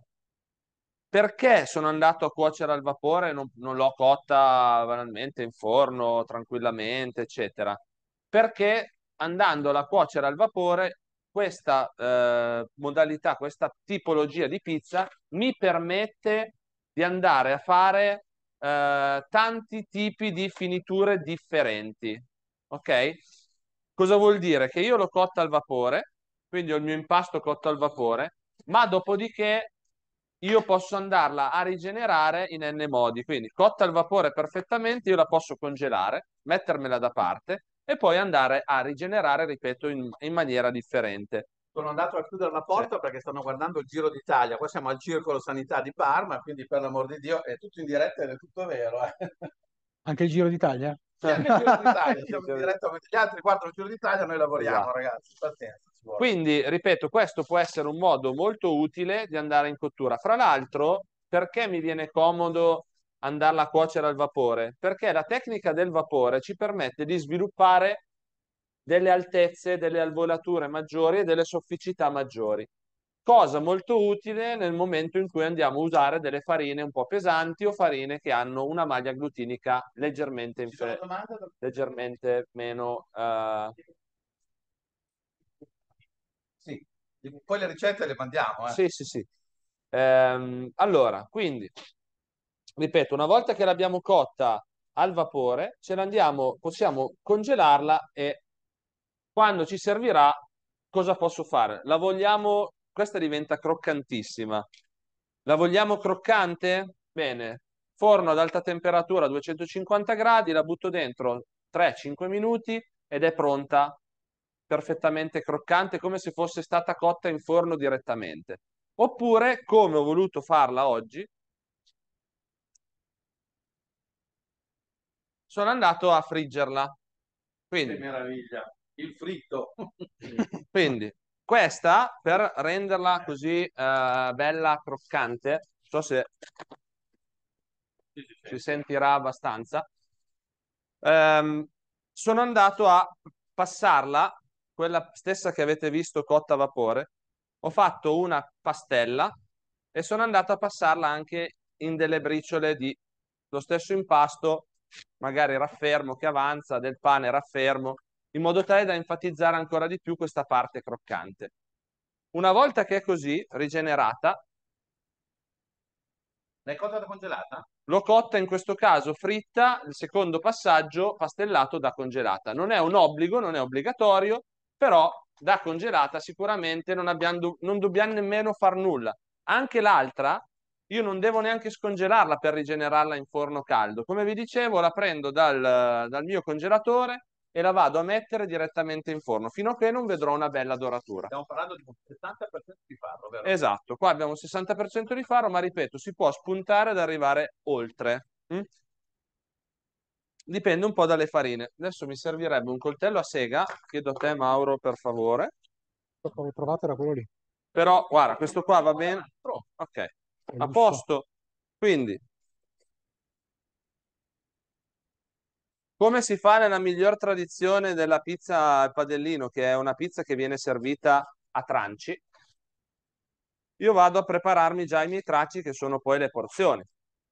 Speaker 3: perché sono andato a cuocere al vapore e non, non l'ho cotta banalmente in forno, tranquillamente, eccetera? Perché andandola a cuocere al vapore, questa eh, modalità, questa tipologia di pizza mi permette di andare a fare eh, tanti tipi di finiture differenti. Ok? Cosa vuol dire? Che io l'ho cotta al vapore, quindi ho il mio impasto cotto al vapore, ma dopodiché io posso andarla a rigenerare in n modi. Quindi cotta al vapore perfettamente, io la posso congelare, mettermela da parte e poi andare a rigenerare, ripeto, in, in maniera differente.
Speaker 1: Sono andato a chiudere la porta
Speaker 3: Sì.
Speaker 1: perché stanno guardando il Giro d'Italia. Qua siamo al Circolo Sanità di Parma, quindi per l'amor di Dio è tutto in diretta ed è tutto vero. Eh.
Speaker 2: Anche il Giro d'Italia?
Speaker 1: Sì, anche il Giro d'Italia, siamo in diretta. Gli altri quattro il Giro d'Italia, noi lavoriamo,
Speaker 3: Esatto.
Speaker 1: ragazzi. Pazienza, ci vuole.
Speaker 3: Quindi, ripeto, questo può essere un modo molto utile di andare in cottura. Fra l'altro, perché mi viene comodo andarla a cuocere al vapore? Perché la tecnica del vapore ci permette di sviluppare delle altezze, delle alvolature maggiori e delle sofficità maggiori. Cosa molto utile nel momento in cui andiamo a usare delle farine un po' pesanti o farine che hanno una maglia glutinica leggermente, infer- leggermente meno eh,
Speaker 1: Sì, poi le ricette le mandiamo. Eh.
Speaker 3: Sì, sì, sì. Ehm, allora, quindi, ripeto, una volta che l'abbiamo cotta al vapore, ce l'andiamo, possiamo congelarla e quando ci servirà, cosa posso fare? La vogliamo, questa diventa croccantissima. La vogliamo croccante? Bene, forno ad alta temperatura, duecentocinquanta gradi, la butto dentro tre cinque minuti ed è pronta, perfettamente croccante, come se fosse stata cotta in forno direttamente. Oppure, come ho voluto farla oggi, sono andato a friggerla. Quindi,
Speaker 1: che meraviglia, il fritto.
Speaker 3: quindi questa, per renderla così eh, bella croccante, non so se si sentirà abbastanza, ehm, sono andato a passarla, quella stessa che avete visto cotta a vapore, ho fatto una pastella e sono andato a passarla anche in delle briciole di lo stesso impasto, magari raffermo che avanza, del pane raffermo, in modo tale da enfatizzare ancora di più questa parte croccante. Una volta che è così, rigenerata,
Speaker 1: L'hai cotta da congelata?
Speaker 3: l'ho cotta in questo caso fritta, il secondo passaggio pastellato da congelata. Non è un obbligo, non è obbligatorio, però da congelata sicuramente non, abbiamo, non dobbiamo nemmeno far nulla. Anche l'altra, io non devo neanche scongelarla per rigenerarla in forno caldo. Come vi dicevo, la prendo dal, dal mio congelatore e la vado a mettere direttamente in forno, fino a che non vedrò una bella doratura.
Speaker 1: Stiamo parlando di un settanta per cento di farro, vero?
Speaker 3: Esatto, qua abbiamo il sessanta per cento di faro, ma ripeto, si può spuntare ad arrivare oltre. Mm? Dipende un po' dalle farine. Adesso mi servirebbe un coltello a sega, chiedo a te Mauro per favore.
Speaker 2: Ho trovato era quello lì.
Speaker 3: Però guarda, questo qua va bene. Ok, a
Speaker 2: lusso.
Speaker 3: posto. Quindi, come si fa nella miglior tradizione della pizza al padellino, che è una pizza che viene servita a tranci, io vado a prepararmi già i miei tracci, che sono poi le porzioni.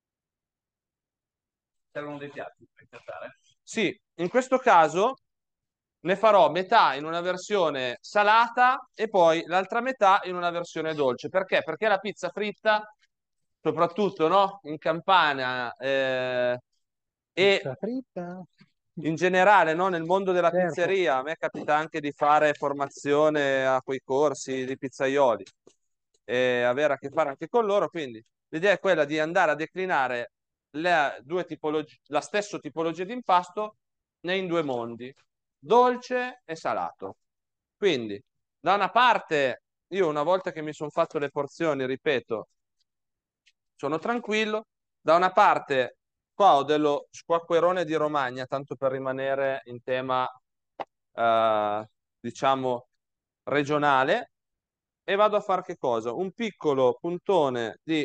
Speaker 1: Servono dei piatti per impiattare?
Speaker 3: Sì, in questo caso ne farò metà in una versione salata e poi l'altra metà in una versione dolce. Perché? Perché la pizza fritta, soprattutto no? In Campania eh, e
Speaker 2: Pizza fritta.
Speaker 3: in generale no? Nel mondo della
Speaker 2: Certo.
Speaker 3: pizzeria, a me capita anche di fare formazione a quei corsi di pizzaioli e avere a che fare anche con loro. Quindi l'idea è quella di andare a declinare le due tipologie, la stessa tipologia di impasto in due mondi, dolce e salato. Quindi, da una parte, io una volta che mi sono fatto le porzioni, ripeto, sono tranquillo. Da una parte, qua ho dello squacquerone di Romagna, tanto per rimanere in tema, eh, diciamo, regionale, e vado a fare che cosa? Un piccolo puntone di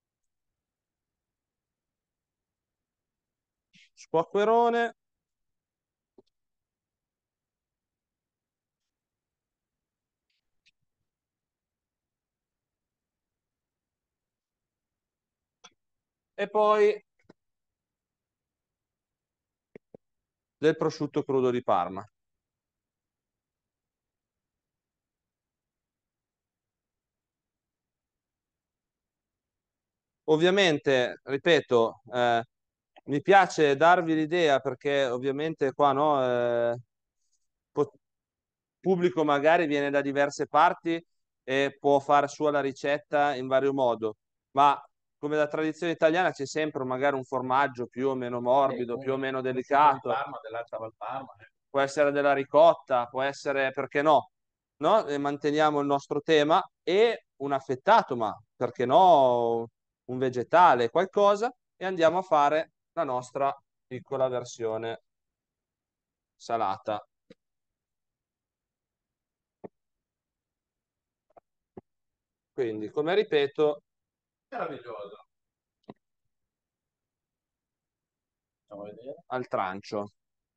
Speaker 3: squacquerone. E poi del prosciutto crudo di Parma. Ovviamente, ripeto, eh, mi piace darvi l'idea perché ovviamente qua no, eh, po- pubblico magari viene da diverse parti e può fare sua la ricetta in vario modo, ma come da tradizione italiana c'è sempre magari un formaggio più o meno morbido, più o meno delicato.
Speaker 1: Parma, dell'Alta Val Parma. Eh.
Speaker 3: Può essere della ricotta, può essere, perché no? No? E manteniamo il nostro tema e un affettato, ma perché no? Un vegetale, qualcosa, e andiamo a fare la nostra piccola versione salata. Quindi, come ripeto,
Speaker 1: Meraviglioso. Facciamo vedere.
Speaker 3: al trancio.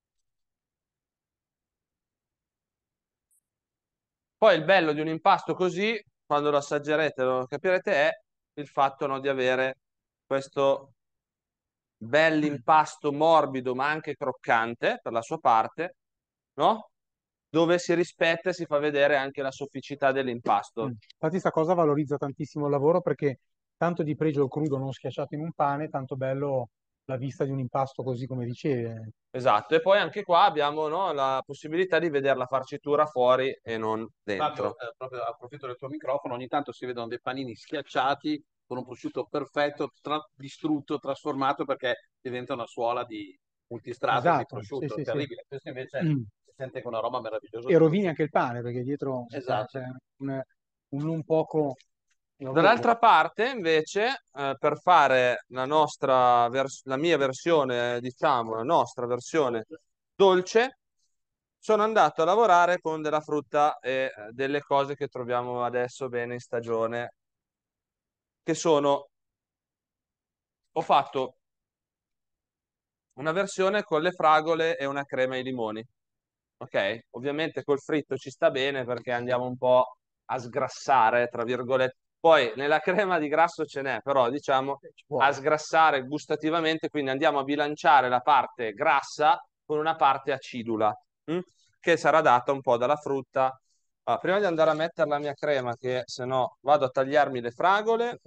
Speaker 3: Poi il bello di un impasto così, quando lo assaggerete lo capirete, è il fatto no, di avere questo bell'impasto morbido ma anche croccante per la sua parte, no? Dove si rispetta e si fa vedere anche la sofficità dell'impasto.
Speaker 2: Mm. Infatti sta cosa valorizza tantissimo il lavoro perché tanto di pregio il crudo non schiacciato in un pane, tanto bello la vista di un impasto così come dicevi.
Speaker 3: Esatto, e poi anche qua abbiamo no, la possibilità di vedere la farcitura fuori e non dentro.
Speaker 1: Fabio, eh, proprio approfitto del tuo microfono, ogni tanto si vedono dei panini schiacciati con un prosciutto perfetto, tra- distrutto, trasformato perché diventa una suola di multistrato di
Speaker 2: Esatto, sì,
Speaker 1: prosciutto,
Speaker 2: sì, sì.
Speaker 1: terribile. Questo invece
Speaker 2: Mm.
Speaker 1: si sente che è una roba meravigliosa.
Speaker 2: E rovini anche il pane perché dietro
Speaker 1: Esatto.
Speaker 2: c'è un, un non poco
Speaker 3: Dall'altra parte, invece, eh, per fare la nostra vers- la mia versione, diciamo, la nostra versione dolce, sono andato a lavorare con della frutta e eh, delle cose che troviamo adesso bene in stagione, che sono, ho fatto una versione con le fragole e una crema ai limoni. Ok? Ovviamente col fritto ci sta bene perché andiamo un po' a sgrassare, tra virgolette. Poi nella crema di grasso ce n'è, però diciamo a sgrassare gustativamente, quindi andiamo a bilanciare la parte grassa con una parte acidula, hm? Che sarà data un po' dalla frutta. Allora, prima di andare a mettere la mia crema, che se no vado a tagliarmi le fragole,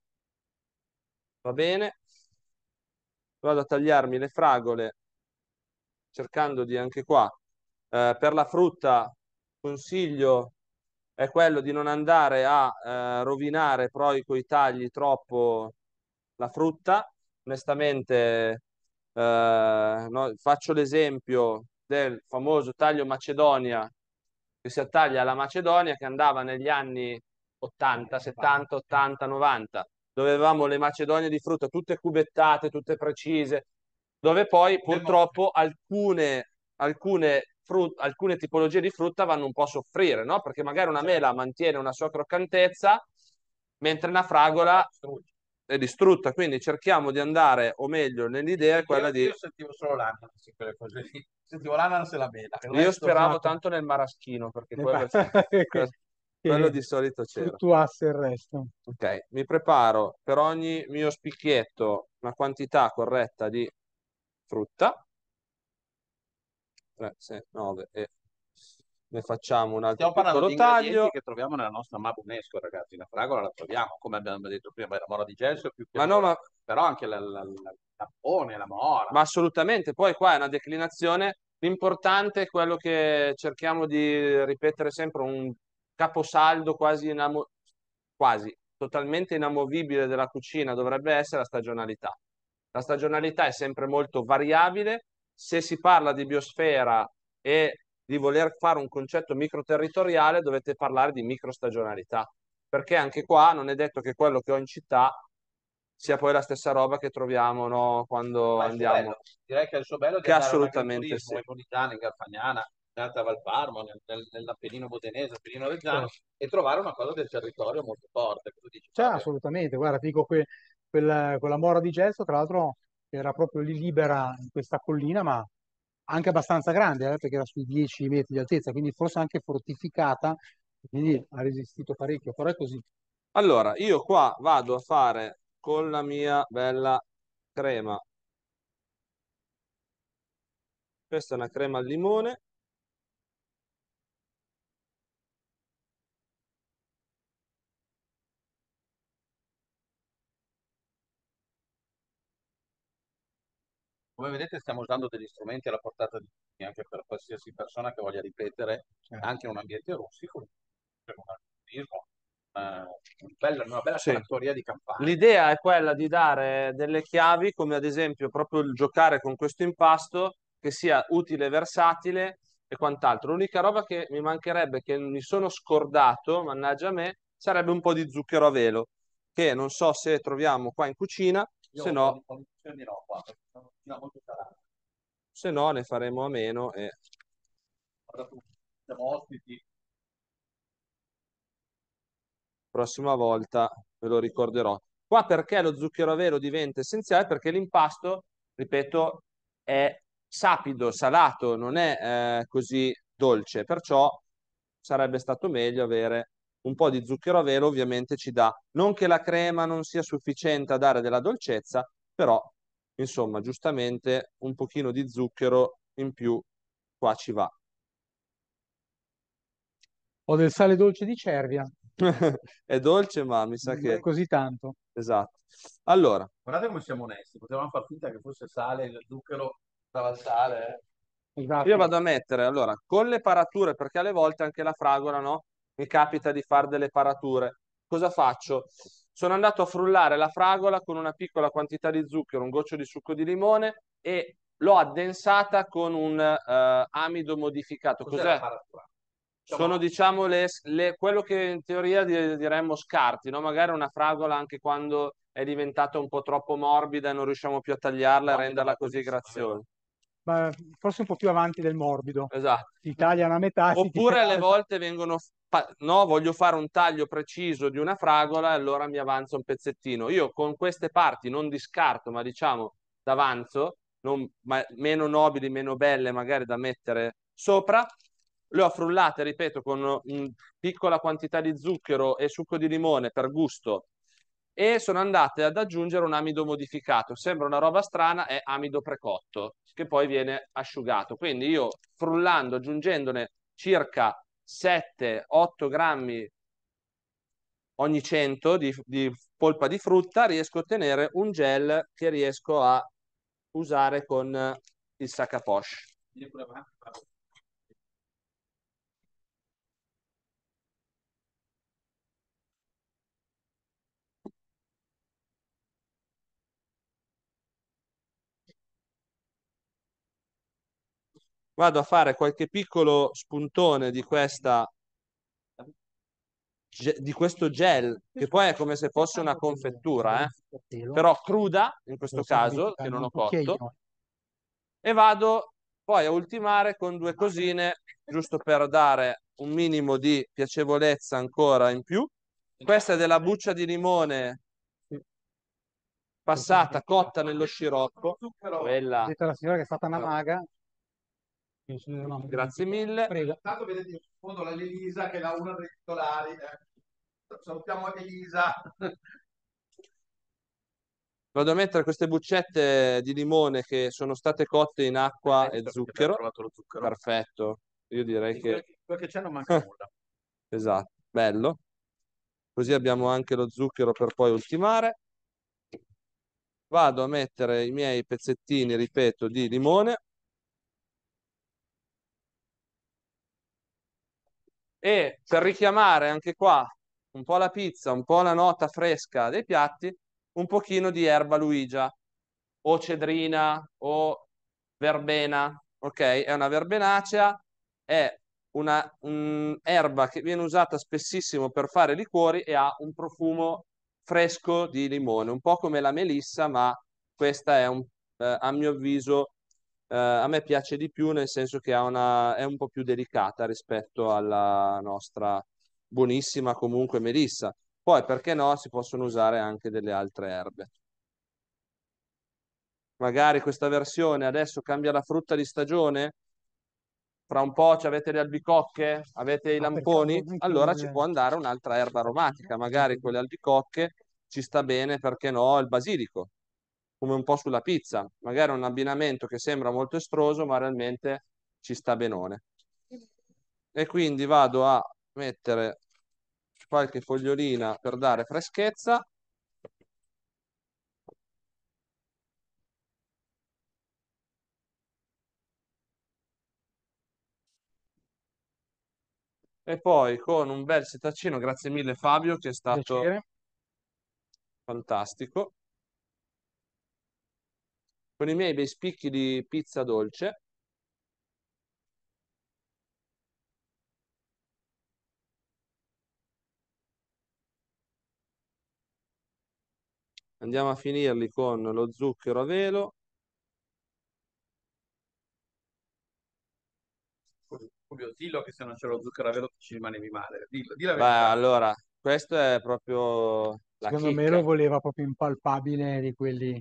Speaker 3: va bene? Vado a tagliarmi le fragole cercando di anche qua. Eh, per la frutta consiglio è quello di non andare a eh, rovinare poi coi tagli troppo la frutta. Onestamente, eh, no, faccio l'esempio del famoso taglio Macedonia, che si attaglia alla Macedonia, che andava negli anni ottanta, settanta, ottanta, novanta, dove avevamo le macedonie di frutta tutte cubettate, tutte precise, dove poi purtroppo alcune, alcune, frut- alcune tipologie di frutta vanno un po' a soffrire, no? Perché magari una mela mantiene una sua croccantezza, mentre una fragola è distrutta. Quindi cerchiamo di andare, o meglio, nell'idea è quella
Speaker 1: io,
Speaker 3: di...
Speaker 1: io sentivo solo l'ananas in quelle cose lì. Sentivo l'ananas e la mela. Il
Speaker 3: Io
Speaker 1: resto-
Speaker 3: speravo
Speaker 2: Esatto.
Speaker 3: tanto nel maraschino, perché
Speaker 2: Eh,
Speaker 3: quello,
Speaker 2: che,
Speaker 3: quello
Speaker 2: che
Speaker 3: di solito c'era.
Speaker 2: fluttuasse il resto.
Speaker 3: Ok, mi preparo per ogni mio spicchietto una quantità corretta di frutta. tre, sei, nove e ne facciamo un altro
Speaker 1: Stiamo parlando
Speaker 3: piccolo
Speaker 1: di ingredienti
Speaker 3: taglio.
Speaker 1: che troviamo nella nostra mappa UNESCO, ragazzi. La fragola la troviamo, come abbiamo detto prima, la mora di gelso più che
Speaker 3: Ma no,
Speaker 1: mora,
Speaker 3: ma,
Speaker 1: però anche la, la, la, la pone, la mora.
Speaker 3: ma assolutamente. Poi qua è una declinazione. L'importante è quello che cerchiamo di ripetere sempre, un caposaldo quasi, inamo- quasi totalmente inamovibile della cucina dovrebbe essere la stagionalità. La stagionalità è sempre molto variabile. Se si parla di biosfera e di voler fare un concetto microterritoriale, dovete parlare di microstagionalità, perché anche qua non è detto che quello che ho in città sia poi la stessa roba che troviamo, no, quando
Speaker 1: Ma il suo
Speaker 3: andiamo.
Speaker 1: bello, direi che è il suo bello di
Speaker 3: Che
Speaker 1: andare a un
Speaker 3: assolutamente
Speaker 1: agriturismo
Speaker 3: sì.
Speaker 1: in Politano, in Garfagnana, in Alta Valparmo, nel, nel, nell'Appennino Modenese, Appennino Reggiano,
Speaker 2: Certo.
Speaker 1: e trovare una cosa del territorio molto forte. Cosa dici,
Speaker 2: Cioè,
Speaker 1: Fabio?
Speaker 2: assolutamente, guarda, ti dico que- quella, quella mora di gesso, tra l'altro era proprio lì libera in questa collina, ma anche abbastanza grande, eh, perché era sui dieci metri di altezza, quindi forse anche fortificata, quindi ha resistito parecchio, però è così.
Speaker 3: Allora, io qua vado a fare con la mia bella crema. Questa è una crema al limone.
Speaker 1: Come vedete stiamo usando degli strumenti alla portata di tutti, anche per qualsiasi persona che voglia ripetere,
Speaker 2: Certo.
Speaker 1: anche in un ambiente rustico, per un agriturismo, eh, una bella, una bella
Speaker 3: Sì.
Speaker 1: trattoria di campagna.
Speaker 3: L'idea è quella di dare delle chiavi, come ad esempio proprio il giocare con questo impasto, che sia utile, versatile e quant'altro. L'unica roba che mi mancherebbe, che mi sono scordato, mannaggia a me, sarebbe un po' di zucchero a velo, che non so se troviamo qua in cucina,
Speaker 1: Io
Speaker 3: se
Speaker 1: ho
Speaker 3: no,
Speaker 1: condizioni di no qua, perché sono una cucina molto salata.
Speaker 3: se no ne faremo a meno e
Speaker 1: Guarda tu, siamo ospiti.
Speaker 3: prossima volta ve lo ricorderò. Qua perché lo zucchero a velo diventa essenziale? Perché l'impasto, ripeto, è sapido, salato, non è eh, così dolce, perciò sarebbe stato meglio avere un po' di zucchero a velo, ovviamente ci dà, non che la crema non sia sufficiente a dare della dolcezza, però insomma, giustamente un pochino di zucchero in più qua ci va.
Speaker 2: Ho del sale dolce di Cervia,
Speaker 3: È dolce, ma mi sa
Speaker 2: non è
Speaker 3: che...
Speaker 2: così tanto.
Speaker 3: Esatto. Allora,
Speaker 1: Guardate come siamo onesti, potevamo far finta che fosse sale, il zucchero stava al sale. eh.
Speaker 3: io
Speaker 2: Esatto.
Speaker 3: vado a mettere, allora, con le parature, perché alle volte anche la fragola, no? Mi capita di fare delle parature. Cosa faccio? Sono andato a frullare la fragola con una piccola quantità di zucchero, un goccio di succo di limone e l'ho addensata con un eh, amido modificato.
Speaker 1: Cos'è la
Speaker 3: Cos'è?
Speaker 1: paratura?
Speaker 3: Sono, diciamo, le, le- quello che in teoria di- diremmo scarti, no? Magari una fragola anche quando è diventata un po' troppo morbida e non riusciamo più a tagliarla e renderla così graziosa.
Speaker 2: Ma forse un po' più avanti del morbido.
Speaker 3: Esatto.
Speaker 2: Si tagliano a metà, si
Speaker 3: Oppure alle
Speaker 2: tira-
Speaker 3: volte vengono, fa- no, voglio fare un taglio preciso di una fragola e allora mi avanza un pezzettino. Io con queste parti non di scarto, ma diciamo d'avanzo, non- ma- meno nobili, meno belle magari da mettere sopra, le ho frullate, ripeto, con una piccola quantità di zucchero e succo di limone per gusto e sono andate ad aggiungere un amido modificato. Sembra una roba strana, è amido precotto, che poi viene asciugato. Quindi io frullando, aggiungendone circa sette otto grammi ogni cento di, di polpa di frutta, riesco a ottenere un gel che riesco a usare con il sac à poche. Vado a fare qualche piccolo spuntone di questa ge- di questo gel, che poi è come se fosse una confettura, eh? Però cruda, in questo caso, che non ho cotto, e vado poi a ultimare con due cosine, giusto per dare un minimo di piacevolezza ancora in più. Questa è della buccia di limone passata, cotta nello sciroppo. Quella,
Speaker 2: Detto alla signora che è stata una maga.
Speaker 3: grazie mille.
Speaker 2: Prego.
Speaker 1: Intanto vedete in fondo la Elisa che è la una dei titolari. eh. Salutiamo Elisa.
Speaker 3: Vado a mettere queste buccette di limone che sono state cotte in acqua e zucchero.
Speaker 1: Trovato lo zucchero.
Speaker 3: Perfetto. Io direi che...
Speaker 1: Quel che c'è non manca nulla.
Speaker 3: Esatto, bello. Così abbiamo anche lo zucchero per poi ultimare. Vado a mettere i miei pezzettini, ripeto, di limone. E per richiamare anche qua un po' la pizza, un po' la nota fresca dei piatti, un pochino di erba Luigia o cedrina o verbena, ok? È una verbenacea, è una un- erba che viene usata spessissimo per fare liquori e ha un profumo fresco di limone, un po' come la melissa, ma questa è un, eh, a mio avviso, eh, a me piace di più nel senso che ha una, è un po' più delicata rispetto alla nostra buonissima comunque melissa. Poi, perché no, si possono usare anche delle altre erbe. Magari questa versione adesso cambia la frutta di stagione, fra un po' ci avete le albicocche, avete i
Speaker 2: Ah, per
Speaker 3: lamponi,
Speaker 2: caso anche
Speaker 3: allora ci
Speaker 2: il-
Speaker 3: può andare un'altra erba aromatica, magari con le albicocche ci sta bene, perché no, il basilico, come un po' sulla pizza, magari un abbinamento che sembra molto estroso, ma realmente ci sta benone. E quindi vado a mettere qualche fogliolina per dare freschezza. E poi con un bel setacino, grazie mille Fabio, che è stato
Speaker 2: piacere.
Speaker 3: fantastico, con i miei bei spicchi di pizza dolce. Andiamo a finirli con lo zucchero a velo.
Speaker 1: Fabio, dillo che se non c'è lo zucchero a velo ci rimanevi male. Dillo, dillo la
Speaker 3: Beh,
Speaker 1: verità.
Speaker 3: allora, questo è proprio la
Speaker 2: Secondo me lo
Speaker 3: chicca.
Speaker 2: voleva proprio impalpabile di quelli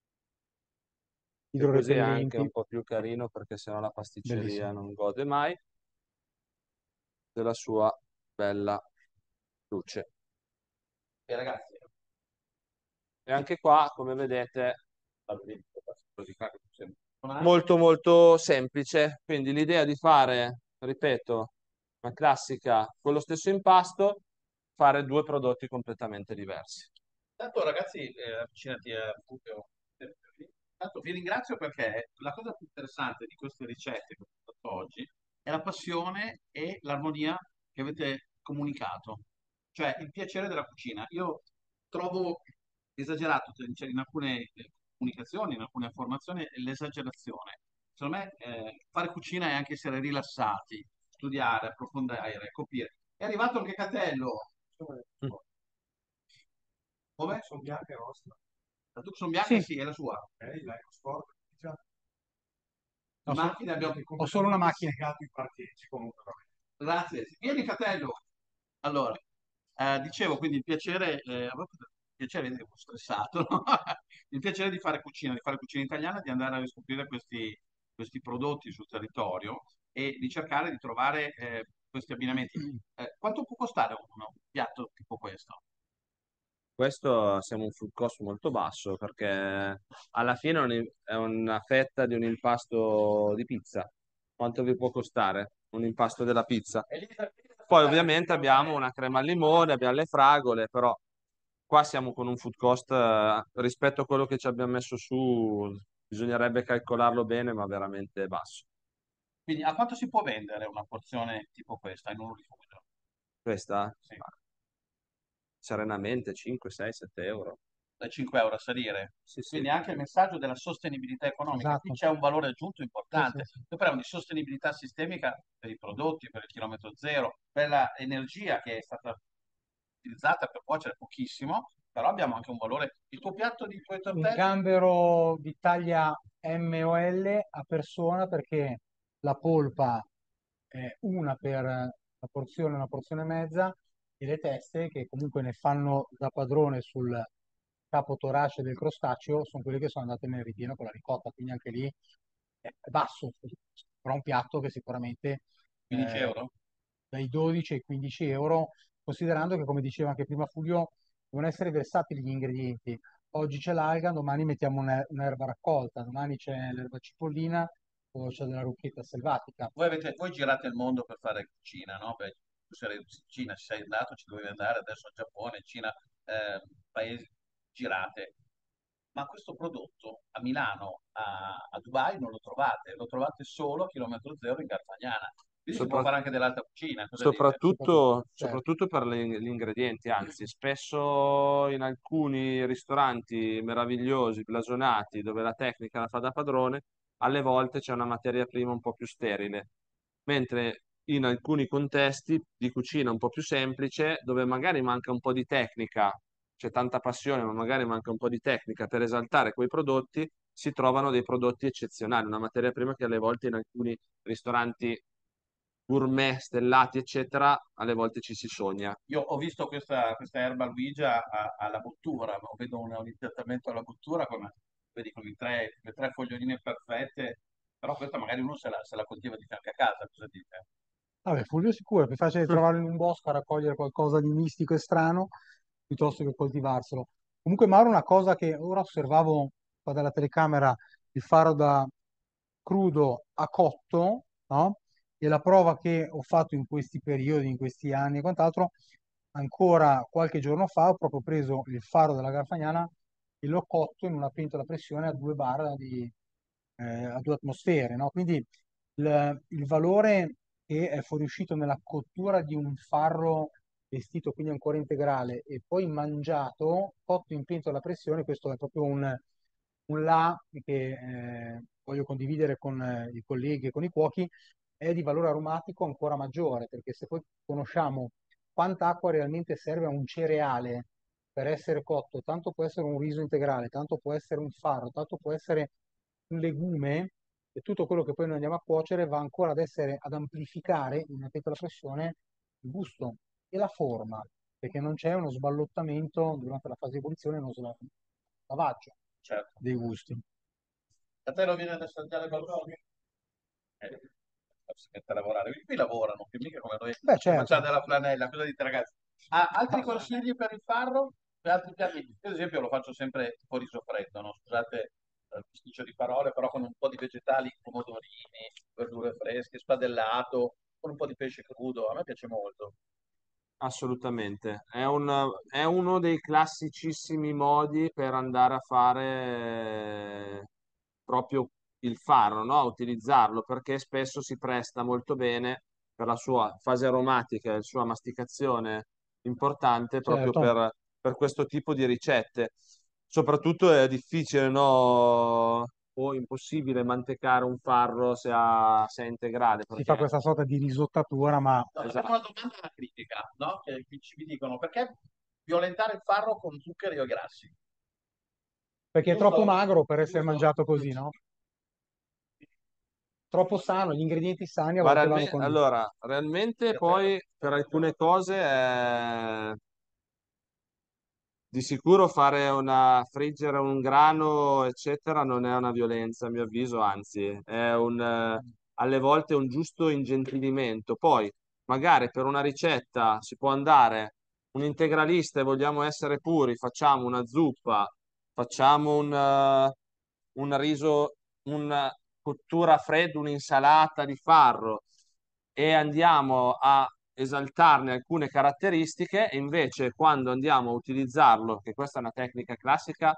Speaker 3: E così è anche
Speaker 2: idrorepellenti.
Speaker 3: un po' più carino perché sennò la pasticceria
Speaker 2: Bellissimo.
Speaker 3: non gode mai della sua bella luce.
Speaker 1: E ragazzi,
Speaker 3: E anche qua, come vedete,
Speaker 1: così qua che sembra.
Speaker 3: molto molto semplice. Quindi l'idea di fare, ripeto, una classica con lo stesso impasto, fare due prodotti completamente diversi.
Speaker 1: Tanto ragazzi, eh, avvicinati a Fulvio. Tanto vi ringrazio perché la cosa più interessante di queste ricette che ho fatto oggi è la passione e l'armonia che avete comunicato, cioè il piacere della cucina. Io trovo esagerato cioè, in alcune eh, comunicazioni, in alcune informazioni, l'esagerazione. Secondo me eh, fare cucina è anche essere rilassati, studiare, approfondire, capire. È arrivato anche Catello.
Speaker 3: Mm.
Speaker 1: Come?
Speaker 4: Sono bianche e rosse.
Speaker 1: La Tucson bianca
Speaker 2: Sì.
Speaker 1: sì, è la sua.
Speaker 4: Ok, l'EcoSport. Già.
Speaker 1: Le
Speaker 2: Ho so-
Speaker 1: macchine abbiamo...
Speaker 2: Ho solo una macchina.
Speaker 4: Legato i parcheggi comunque. vabbè.
Speaker 1: Grazie. Vieni Catello. Allora, eh, dicevo quindi il piacere, eh, a volte il piacere, vedi che sono stressato, no? Il piacere di fare cucina, di fare cucina italiana, di andare a riscoprire questi, questi prodotti sul territorio e di cercare di trovare eh, questi abbinamenti. Eh, quanto può costare uno, un piatto tipo questo?
Speaker 3: Questo siamo un food cost molto basso perché alla fine è un- è una fetta di un impasto di pizza. Quanto vi può costare un impasto della pizza? Poi ovviamente abbiamo una crema al limone, abbiamo le fragole, però qua siamo con un food cost eh, rispetto a quello che ci abbiamo messo su, bisognerebbe calcolarlo bene, ma veramente basso.
Speaker 1: Quindi a quanto si può vendere una porzione tipo questa in un rifugio?
Speaker 3: Questa
Speaker 1: Sì.
Speaker 3: serenamente cinque, sei, sette euro.
Speaker 1: Da cinque euro a salire.
Speaker 3: Sì, sì.
Speaker 1: Quindi anche il messaggio della sostenibilità economica.
Speaker 2: Esatto.
Speaker 1: Qui c'è un valore aggiunto importante.
Speaker 2: Sì, sì, sì.
Speaker 1: Noi parliamo di sostenibilità sistemica per i prodotti, per il chilometro zero, per l'energia che è stata utilizzata per cuocere pochissimo, però abbiamo anche un valore. Il tuo piatto di tuoi
Speaker 2: Un
Speaker 1: tortelli?
Speaker 2: gambero di taglia M o L a persona perché la polpa è una per la porzione, una porzione e mezza e le teste che comunque ne fanno da padrone sul capo torace del crostaceo sono quelle che sono andate nel ripieno con la ricotta, quindi anche lì è basso, però un piatto che sicuramente
Speaker 1: quindici
Speaker 2: eh,
Speaker 1: euro?
Speaker 2: dai dodici ai quindici euro, considerando che come diceva anche prima Fulvio, devono essere versatili gli ingredienti. Oggi c'è l'alga, domani mettiamo una- un'erba raccolta, domani c'è l'erba cipollina o c'è della rucchetta selvatica.
Speaker 1: Voi, avete, voi girate il mondo per fare cucina, no? Beh, tu sei in Cina, ci sei andato, ci dovevi andare, adesso in Giappone, Cina, eh, paesi girate. Ma questo prodotto a Milano, a, a Dubai non lo trovate, lo trovate solo a chilometro zero in Garfagnana. Quindi si può
Speaker 3: Sopra-
Speaker 1: fare anche dell'alta cucina, cosa dite?
Speaker 3: soprattutto,
Speaker 2: Certo.
Speaker 3: soprattutto per le- gli ingredienti, anzi, spesso in alcuni ristoranti meravigliosi, blasonati, dove la tecnica la fa da padrone, alle volte c'è una materia prima un po' più sterile, mentre in alcuni contesti di cucina un po' più semplice, dove magari manca un po' di tecnica, c'è tanta passione, ma magari manca un po' di tecnica per esaltare quei prodotti, si trovano dei prodotti eccezionali, una materia prima che alle volte in alcuni ristoranti gourmet, stellati, eccetera, alle volte ci si sogna.
Speaker 1: Io ho visto questa, questa erba Luigia a- alla bottura, ma vedo un, un trattamento alla bottura con, vedi, con i tre, le tre foglioline perfette, però questa magari uno se la, se la coltiva di fianco a casa, cosa dite?
Speaker 2: Vabbè, Fulvio sicuro, è più facile trovarlo in un bosco a raccogliere qualcosa di mistico e strano piuttosto che coltivarselo. Comunque, Mauro, una cosa che ora osservavo qua dalla telecamera, il faro da crudo a cotto, no? E la prova che ho fatto in questi periodi, in questi anni e quant'altro, ancora qualche giorno fa ho proprio preso il faro della Garfagnana e l'ho cotto in una pentola a pressione a due bar di, eh, a due atmosfere, no? Quindi il, il valore che è fuoriuscito nella cottura di un farro vestito quindi ancora integrale e poi mangiato, cotto in pentola a pressione, questo è proprio un, un là che eh, voglio condividere con eh, i colleghi e con i cuochi, è di valore aromatico ancora maggiore, perché se poi conosciamo quanta acqua realmente serve a un cereale per essere cotto, tanto può essere un riso integrale, tanto può essere un farro, tanto può essere un legume, e tutto quello che poi noi andiamo a cuocere va ancora ad essere, ad amplificare in una pentola a pressione il gusto e la forma, perché non c'è uno sballottamento durante la fase di evoluzione, uno sla- lavaggio
Speaker 1: Certo.
Speaker 2: dei gusti.
Speaker 1: A te lo viene ad assaggiare qualcosa? Eh, si mette a lavorare. Qui lavorano, che mica come noi
Speaker 2: Beh,
Speaker 1: che
Speaker 2: certo.
Speaker 1: facciamo della flanella. Cosa dite ragazzi? Ha altri consigli per il farro? Per altri piatti? Io ad esempio lo faccio sempre tipo riso freddo, no? Scusate il bisticcio di parole, però con un po' di vegetali, pomodorini, verdure fresche, spadellato, con un po' di pesce crudo. A me piace molto.
Speaker 3: Assolutamente, è un- è uno dei classicissimi modi per andare a fare eh, proprio il faro, no? Utilizzarlo perché spesso si presta molto bene per la sua fase aromatica e la sua masticazione importante proprio
Speaker 2: Certo.
Speaker 3: per, per questo tipo di ricette. Soprattutto è difficile, no? o impossibile mantecare un farro se, ha, se è integrale.
Speaker 2: Si fa
Speaker 3: Perché
Speaker 2: questa sorta di risottatura, ma
Speaker 1: No,
Speaker 3: esatto.
Speaker 1: abbiamo una domanda alla critica, no? Che, che ci dicono perché violentare il farro con zuccheri o grassi?
Speaker 2: perché è
Speaker 1: Giusto?
Speaker 2: troppo magro per essere
Speaker 1: Giusto?
Speaker 2: mangiato così, no? Troppo sano, gli ingredienti sani a
Speaker 3: Ma
Speaker 2: volte vanno
Speaker 3: realme-
Speaker 2: con...
Speaker 3: allora, realmente poi per alcune cose è di sicuro fare una friggere un grano, eccetera, non è una violenza, a mio avviso, anzi, è un, eh, alle volte un giusto ingentilimento. Poi, magari per una ricetta si può andare un integralista e vogliamo essere puri, facciamo una zuppa, facciamo un, eh, un riso, una cottura a freddo, un'insalata di farro e andiamo a esaltarne alcune caratteristiche e invece quando andiamo a utilizzarlo, che questa è una tecnica classica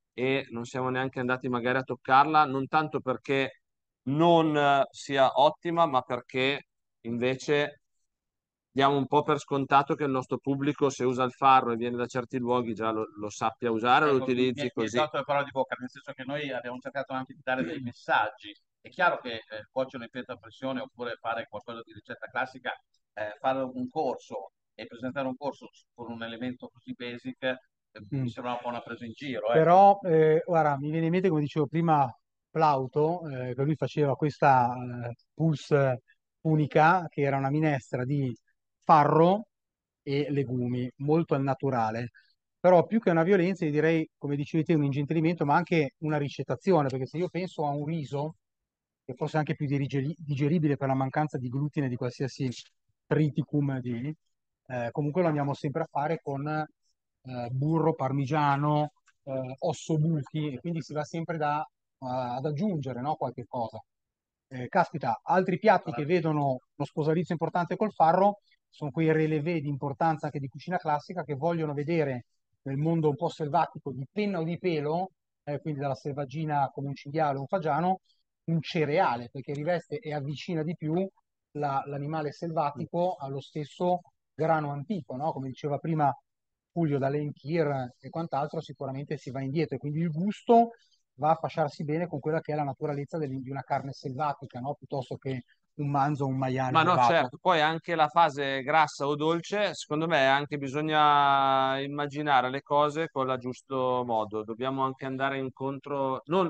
Speaker 3: e non siamo neanche andati magari a toccarla, non tanto perché non eh, sia ottima, ma perché invece diamo un po' per scontato che il nostro pubblico, se usa il farro e viene da certi luoghi, già lo, lo sappia usare, lo
Speaker 1: Ecco, mi,
Speaker 3: utilizzi
Speaker 1: mi hai
Speaker 3: così.
Speaker 1: tolto le parole di bocca, nel senso che noi abbiamo cercato anche di dare dei messaggi. È chiaro che eh, cuocere in pentola a pressione oppure fare qualcosa di ricetta classica, eh, fare un corso e presentare un corso con un elemento così basic, eh,
Speaker 2: Mm.
Speaker 1: mi sembra un po' una presa in giro, ecco.
Speaker 2: Però, eh, guarda, mi viene in mente, come dicevo prima, Plauto, eh, che lui faceva questa eh, pulse unica, che era una minestra di farro e legumi, molto al naturale. Però più che una violenza, io direi, come dicevi te, un ingentilimento, ma anche una ricettazione, perché se io penso a un riso, che forse è anche più dirigeri- digeribile per la mancanza di glutine di qualsiasi triticum di, eh, comunque lo andiamo sempre a fare con eh, burro, parmigiano, eh, osso buchi, e quindi si va sempre da, ad aggiungere, no, qualche cosa. Eh, caspita, altri piatti che vedono uno sposalizio importante col farro sono quei relevé di importanza anche di cucina classica che vogliono vedere nel mondo un po' selvatico di penna o di pelo, eh, quindi dalla selvaggina come un cinghiale o un fagiano, un cereale, perché riveste e avvicina di più la- l'animale selvatico allo stesso grano antico, no? Come diceva prima Fulvio, dalle Enchir e quant'altro, sicuramente si va indietro e quindi il gusto va a fasciarsi bene con quella che è la naturalezza del- di una carne selvatica, no? Piuttosto che un manzo o un maiale
Speaker 3: Ma no,
Speaker 2: allevato.
Speaker 3: certo, poi anche la fase grassa o dolce, secondo me anche bisogna immaginare le cose con il giusto modo. Dobbiamo anche andare incontro, non,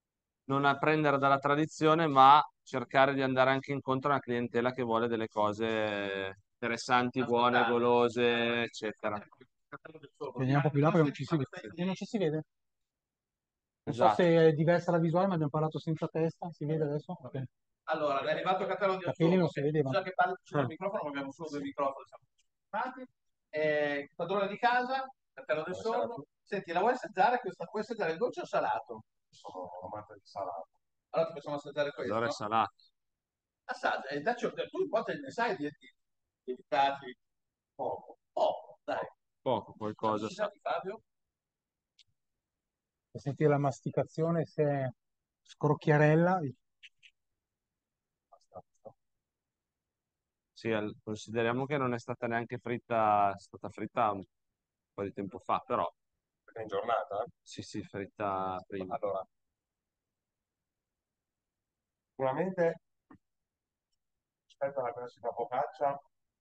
Speaker 3: non a prendere dalla tradizione, ma cercare di andare anche incontro a una clientela che vuole delle cose interessanti, buone, golose, eccetera.
Speaker 2: Veniamo un po' più là perché non ci si vede. E non ci si vede. Non so
Speaker 3: Esatto.
Speaker 2: se è diversa la visuale, ma abbiamo parlato senza testa. Si vede adesso? Ok.
Speaker 1: Allora, è arrivato il catalogo di
Speaker 2: I capelli non si
Speaker 1: Assurdo.
Speaker 2: vedevano.
Speaker 1: Bisogna che parli sul
Speaker 2: Ah.
Speaker 1: microfono, ma abbiamo solo due microfoni, siamo filmati. Eh, padrone di casa, catalogo del sordo. Senti, la vuoi assaggiare questa? Puoi assaggiare il dolce o salato?
Speaker 4: Sono amante di salato.
Speaker 1: Allora ti possiamo assaggiare
Speaker 3: Allora è
Speaker 1: questo.
Speaker 3: salato.
Speaker 1: Assaggia, e dacci, tu quanto ne sai di di- di evitati? Poco. Poco, dai.
Speaker 3: Poco, qualcosa.
Speaker 1: Ci sa di Fabio?
Speaker 2: Per sentire la masticazione, se è scrocchiarella.
Speaker 3: Sì, al- consideriamo che non è stata neanche fritta, è stata fritta un po' di tempo fa, però
Speaker 4: Perché in giornata?
Speaker 3: sì, sì, fritta prima.
Speaker 4: Allora, sicuramente rispetto alla classica focaccia,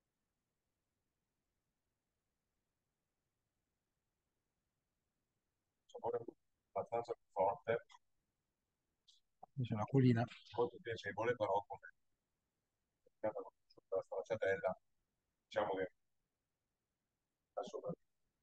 Speaker 4: il sapore è abbastanza più forte,
Speaker 2: C'è una colina.
Speaker 4: molto piacevole, però come pianta conosciuta la stracciatella, diciamo che la sopra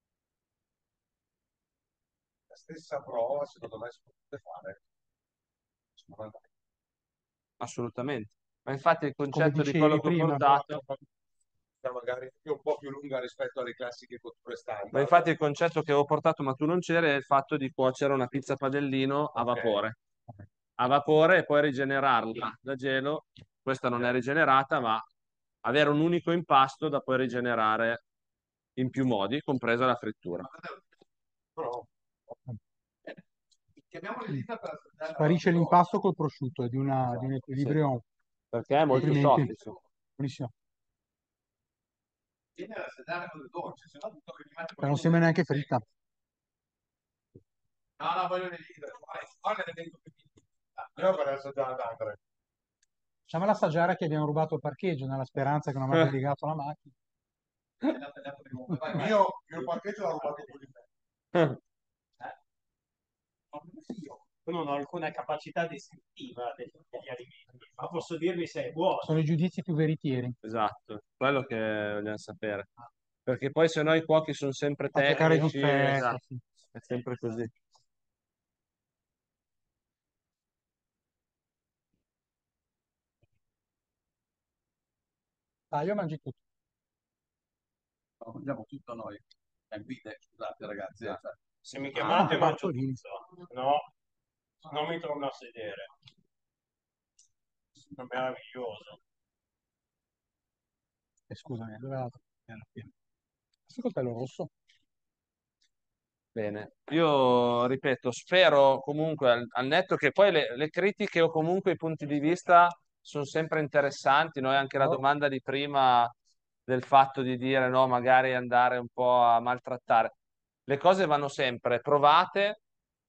Speaker 4: la stessa prova, secondo me, si potrebbe fare. Secondo me,
Speaker 3: Assolutamente. Ma infatti il
Speaker 2: Come
Speaker 3: concetto di quello
Speaker 2: dicevi
Speaker 3: che ho
Speaker 2: prima,
Speaker 3: portato,
Speaker 4: magari più- un po' più lunga rispetto alle classiche cotture
Speaker 3: ma
Speaker 4: standard.
Speaker 3: infatti il concetto che avevo portato, ma tu non c'eri, è il fatto di cuocere una pizza padellino a
Speaker 4: Ok.
Speaker 3: vapore. A vapore e poi rigenerarla da gelo. Questa non è rigenerata, ma avere un unico impasto da poi rigenerare in più modi, compresa la frittura.
Speaker 4: Però,
Speaker 1: Chiamiamo le dita per assaggiare la
Speaker 2: sparisce
Speaker 1: vostra.
Speaker 2: l'impasto col prosciutto, è di, una- di un
Speaker 3: Sì,
Speaker 2: equilibrio.
Speaker 3: perché è molto
Speaker 2: Complimenti.
Speaker 3: soffice.
Speaker 2: Buonissimo.
Speaker 1: Vieni ad assaggiare cose dolci, se no tutto che mi mette
Speaker 2: Ma non sembra neanche fritta.
Speaker 1: No, no, voglio le dita. Guarda, dentro che
Speaker 4: Io vorrei assaggiare ad Andre.
Speaker 2: Facciamola assaggiare che abbiamo rubato il parcheggio nella speranza che non abbia legato la macchina.
Speaker 4: Il mio, il mio parcheggio l'ha rubato più di me.
Speaker 5: Io non ho alcuna capacità descrittiva degli, degli alimenti, ma posso dirvi se è buono.
Speaker 2: Sono i giudizi più veritieri.
Speaker 3: Esatto, quello che vogliamo sapere. Perché poi se no i cuochi sono sempre
Speaker 2: A cercare
Speaker 3: tecnici,
Speaker 2: difetto,
Speaker 3: esatto,
Speaker 2: sì.
Speaker 3: è sempre così.
Speaker 2: Taglio, mangi tutto.
Speaker 1: No, mangiamo tutto noi. È guida, scusate ragazzi. eh, cioè.
Speaker 5: Se mi
Speaker 2: Ah,
Speaker 5: chiamate mangio
Speaker 2: Bartolini.
Speaker 5: tutto, no, non mi torno a sedere. È meraviglioso.
Speaker 2: Eh, scusami, dove era la piena? Questo coltello rosso?
Speaker 3: Bene, io ripeto, spero comunque al, al netto che poi le, le critiche o comunque i punti di vista sono sempre interessanti. Noi anche la
Speaker 2: No.
Speaker 3: domanda di prima del fatto di dire no, magari andare un po' a maltrattare. Le cose vanno sempre provate,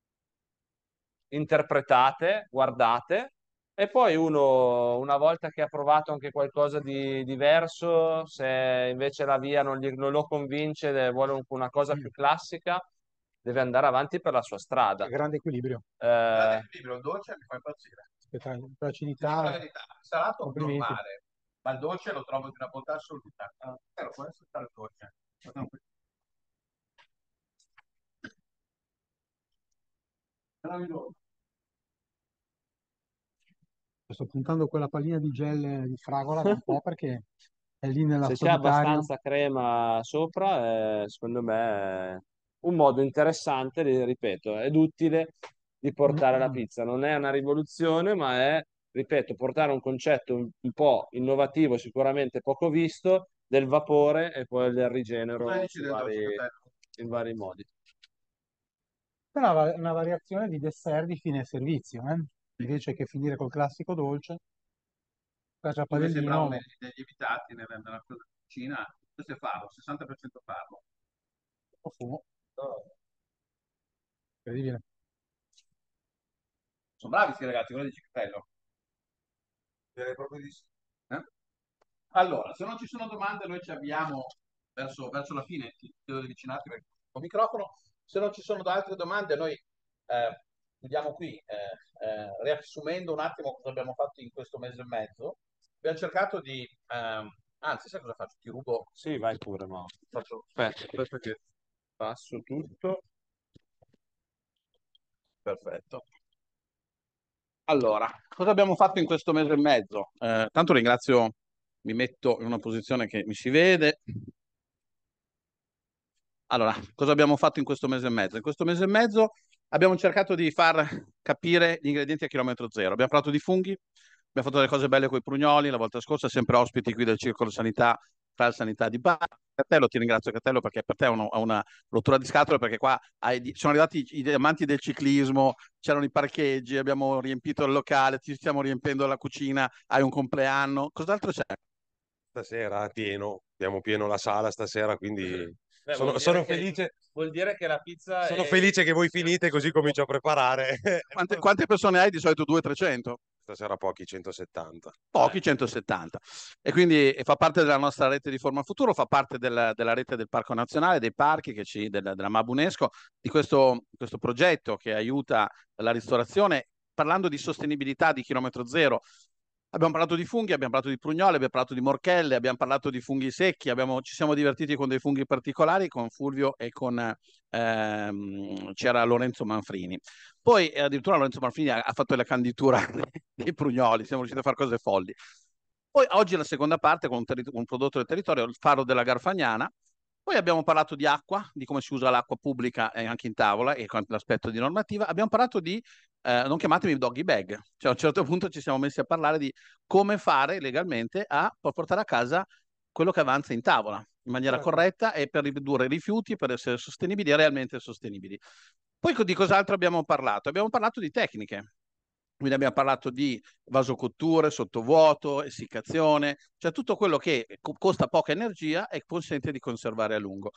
Speaker 3: interpretate, guardate e poi uno, una volta che ha provato anche qualcosa di diverso, se invece la via non, gli- non lo convince, e vuole un- una cosa più classica, deve andare avanti per la sua strada.
Speaker 2: Grande equilibrio.
Speaker 3: Eh,
Speaker 1: Il dolce mi fa impazzire.
Speaker 2: Aspetta,
Speaker 1: Ti dico
Speaker 2: l'acidità.
Speaker 1: la verità, il salato
Speaker 2: Complimenti.
Speaker 1: normale, ma il dolce lo trovo di una bontà assoluta. Però può essere il dolce. Meraviglioso.
Speaker 2: Sto puntando quella pallina di gel di fragola da un po' perché è lì nella
Speaker 3: se c'è
Speaker 2: solitaria.
Speaker 3: abbastanza crema sopra, eh, secondo me è un modo interessante, di- ripeto, ed utile di portare la
Speaker 2: Mm.
Speaker 3: pizza. Non è una rivoluzione, ma è, ripeto, portare un concetto un, un po' innovativo, sicuramente poco visto, del vapore e poi del rigenero
Speaker 1: Cosa dici
Speaker 3: in
Speaker 1: del dolce
Speaker 3: vari,
Speaker 1: fratello?
Speaker 3: in vari modi.
Speaker 2: È una, va- una variazione di dessert di fine servizio, eh? Invece che finire col classico dolce, faccia
Speaker 1: Tu che sei bravo
Speaker 2: padellino,
Speaker 1: nei- negli evitati, nella, nella cosa di cucina, questo è farlo, sessanta per cento farlo.
Speaker 2: profumo. Incredibile.
Speaker 1: Sono bravi questi ragazzi, quello di Cicatello.
Speaker 4: Direi proprio di sì.
Speaker 1: Eh? Allora, se non ci sono domande, noi ci avviamo verso, verso la fine. Ti chiedo di avvicinarti perché ho il microfono. Se non ci sono altre domande, noi eh, chiudiamo qui, eh, eh, riassumendo un attimo cosa abbiamo fatto in questo mese e mezzo. Abbiamo cercato di, ehm, anzi, sai cosa faccio? Ti rubo,
Speaker 3: Sì, vai pure, ma
Speaker 1: faccio,
Speaker 3: aspetta, aspetta che passo tutto.
Speaker 1: perfetto. Allora, cosa abbiamo fatto in questo mese e mezzo? Eh, tanto ringrazio, mi metto in una posizione che mi si vede. Allora, cosa abbiamo fatto in questo mese e mezzo? In questo mese e mezzo abbiamo cercato di far capire gli ingredienti a chilometro zero. Abbiamo parlato di funghi, abbiamo fatto delle cose belle con i prugnoli, la volta scorsa sempre ospiti qui del Circolo Sanità, Tra Sanità di Bari. Cattello, ti ringrazio Cattello perché per te è una, una rottura di scatole perché qua hai, sono arrivati i, i amanti del ciclismo, c'erano i parcheggi, abbiamo riempito il locale, ci stiamo riempendo la cucina, hai un compleanno, cos'altro c'è?
Speaker 6: Stasera pieno, abbiamo pieno la sala stasera, quindi
Speaker 3: Beh,
Speaker 6: sono,
Speaker 3: vuol dire
Speaker 6: sono
Speaker 3: che-
Speaker 6: felice,
Speaker 3: Vuol dire che la pizza
Speaker 6: sono
Speaker 3: è...
Speaker 6: felice che voi finite così comincio a preparare.
Speaker 1: Quante, quante persone hai? Di solito duecento trecento?
Speaker 6: Stasera pochi, centosettanta.
Speaker 1: Pochi, centosettanta. E quindi fa parte della nostra rete di Forma Futuro, fa parte della, della rete del Parco Nazionale, dei parchi, che ci, della, della M A B UNESCO, di questo, questo progetto che aiuta la ristorazione, parlando di sostenibilità di chilometro zero. Abbiamo parlato di funghi, abbiamo parlato di prugnole, abbiamo parlato di morchelle, abbiamo parlato di funghi secchi, abbiamo, ci siamo divertiti con dei funghi particolari, con Fulvio e con ehm, c'era Lorenzo Manfrini. Poi eh, addirittura Lorenzo Manfrini ha, ha fatto la candidatura dei prugnoli, siamo riusciti a fare cose folli. Poi oggi la seconda parte con un, terri- un prodotto del territorio, il faro della Garfagnana. Poi abbiamo parlato di acqua, di come si usa l'acqua pubblica e anche in tavola e con l'aspetto di normativa. Abbiamo parlato di, eh, non chiamatemi doggy bag, cioè a un certo punto ci siamo messi a parlare di come fare legalmente a portare a casa quello che avanza in tavola in maniera
Speaker 2: Certo.
Speaker 1: corretta e per ridurre i rifiuti, per essere sostenibili e realmente sostenibili. Poi di cos'altro abbiamo parlato? Abbiamo parlato di tecniche. Quindi abbiamo parlato di vasocotture, sottovuoto, essiccazione, cioè tutto quello che co- costa poca energia e consente di conservare a lungo.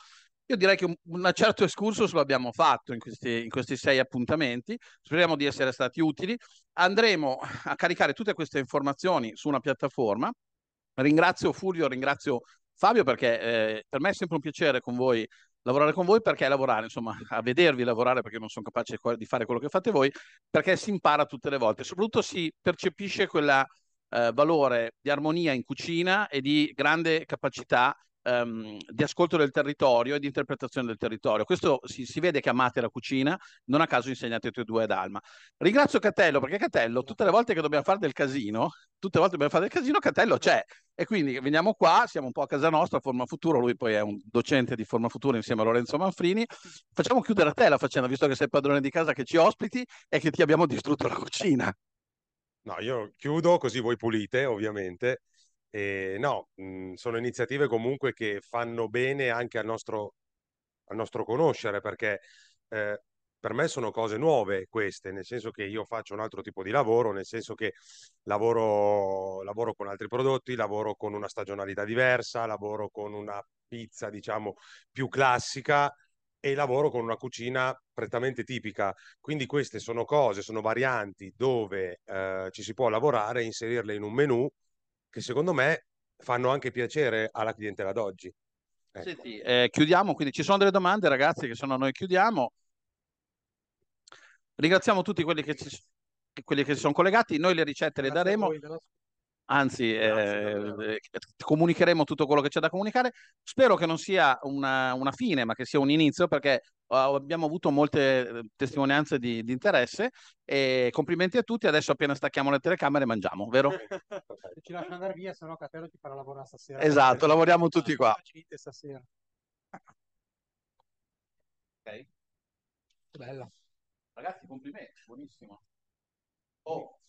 Speaker 1: Io direi che un, un certo excursus lo abbiamo fatto in questi, in questi sei appuntamenti, speriamo di essere stati utili. Andremo a caricare tutte queste informazioni su una piattaforma. Ringrazio Fulvio, ringrazio Fabio perché eh, per me è sempre un piacere con voi lavorare con voi, perché lavorare, insomma, a vedervi lavorare, perché non sono capace di fare quello che fate voi, perché si impara tutte le volte, soprattutto si percepisce quella eh, valore di armonia in cucina e di grande capacità ehm, di ascolto del territorio e di interpretazione del territorio. Questo si, si vede che amate la cucina, non a caso insegnate tutti e due ad Alma. Ringrazio Catello, perché Catello, tutte le volte che dobbiamo fare del casino, tutte le volte che dobbiamo fare del casino, Catello c'è. E quindi veniamo qua, siamo un po' a casa nostra, Forma Futuro, lui poi è un docente di Forma Futuro insieme a Lorenzo Manfrini. Facciamo chiudere a te la faccenda, visto che sei padrone di casa, che ci ospiti e che ti abbiamo distrutto la cucina.
Speaker 6: No, io chiudo così voi pulite, ovviamente. E no, mh, sono iniziative comunque che fanno bene anche al nostro, al nostro conoscere, perché eh, per me sono cose nuove queste, nel senso che io faccio un altro tipo di lavoro, nel senso che lavoro, lavoro con altri prodotti, lavoro con una stagionalità diversa, lavoro con una pizza, diciamo, più classica e lavoro con una cucina prettamente tipica. Quindi queste sono cose, sono varianti dove eh, ci si può lavorare e inserirle in un menù che secondo me fanno anche piacere alla clientela d'oggi. Ecco.
Speaker 1: Senti, eh, chiudiamo, quindi ci sono delle domande, ragazzi, che se no noi chiudiamo. Ringraziamo tutti quelli che, ci, quelli che si sono collegati, noi le ricette le
Speaker 2: Grazie a
Speaker 1: daremo.
Speaker 2: voi della-
Speaker 1: Anzi,
Speaker 6: Grazie,
Speaker 1: eh,
Speaker 6: davvero.
Speaker 1: eh, comunicheremo tutto quello che c'è da comunicare. Spero che non sia una, una fine, ma che sia un inizio, perché eh, abbiamo avuto molte eh, testimonianze di, di interesse. E complimenti a tutti. Adesso, appena stacchiamo le telecamere, mangiamo, vero?
Speaker 2: Se ci lascia andare via, se no Catello ti farà lavorare stasera.
Speaker 1: Esatto, lavoriamo tutti qua.
Speaker 2: Facite stasera.
Speaker 1: Ok.
Speaker 2: Che bella.
Speaker 1: Ragazzi, complimenti, buonissimo. Oh.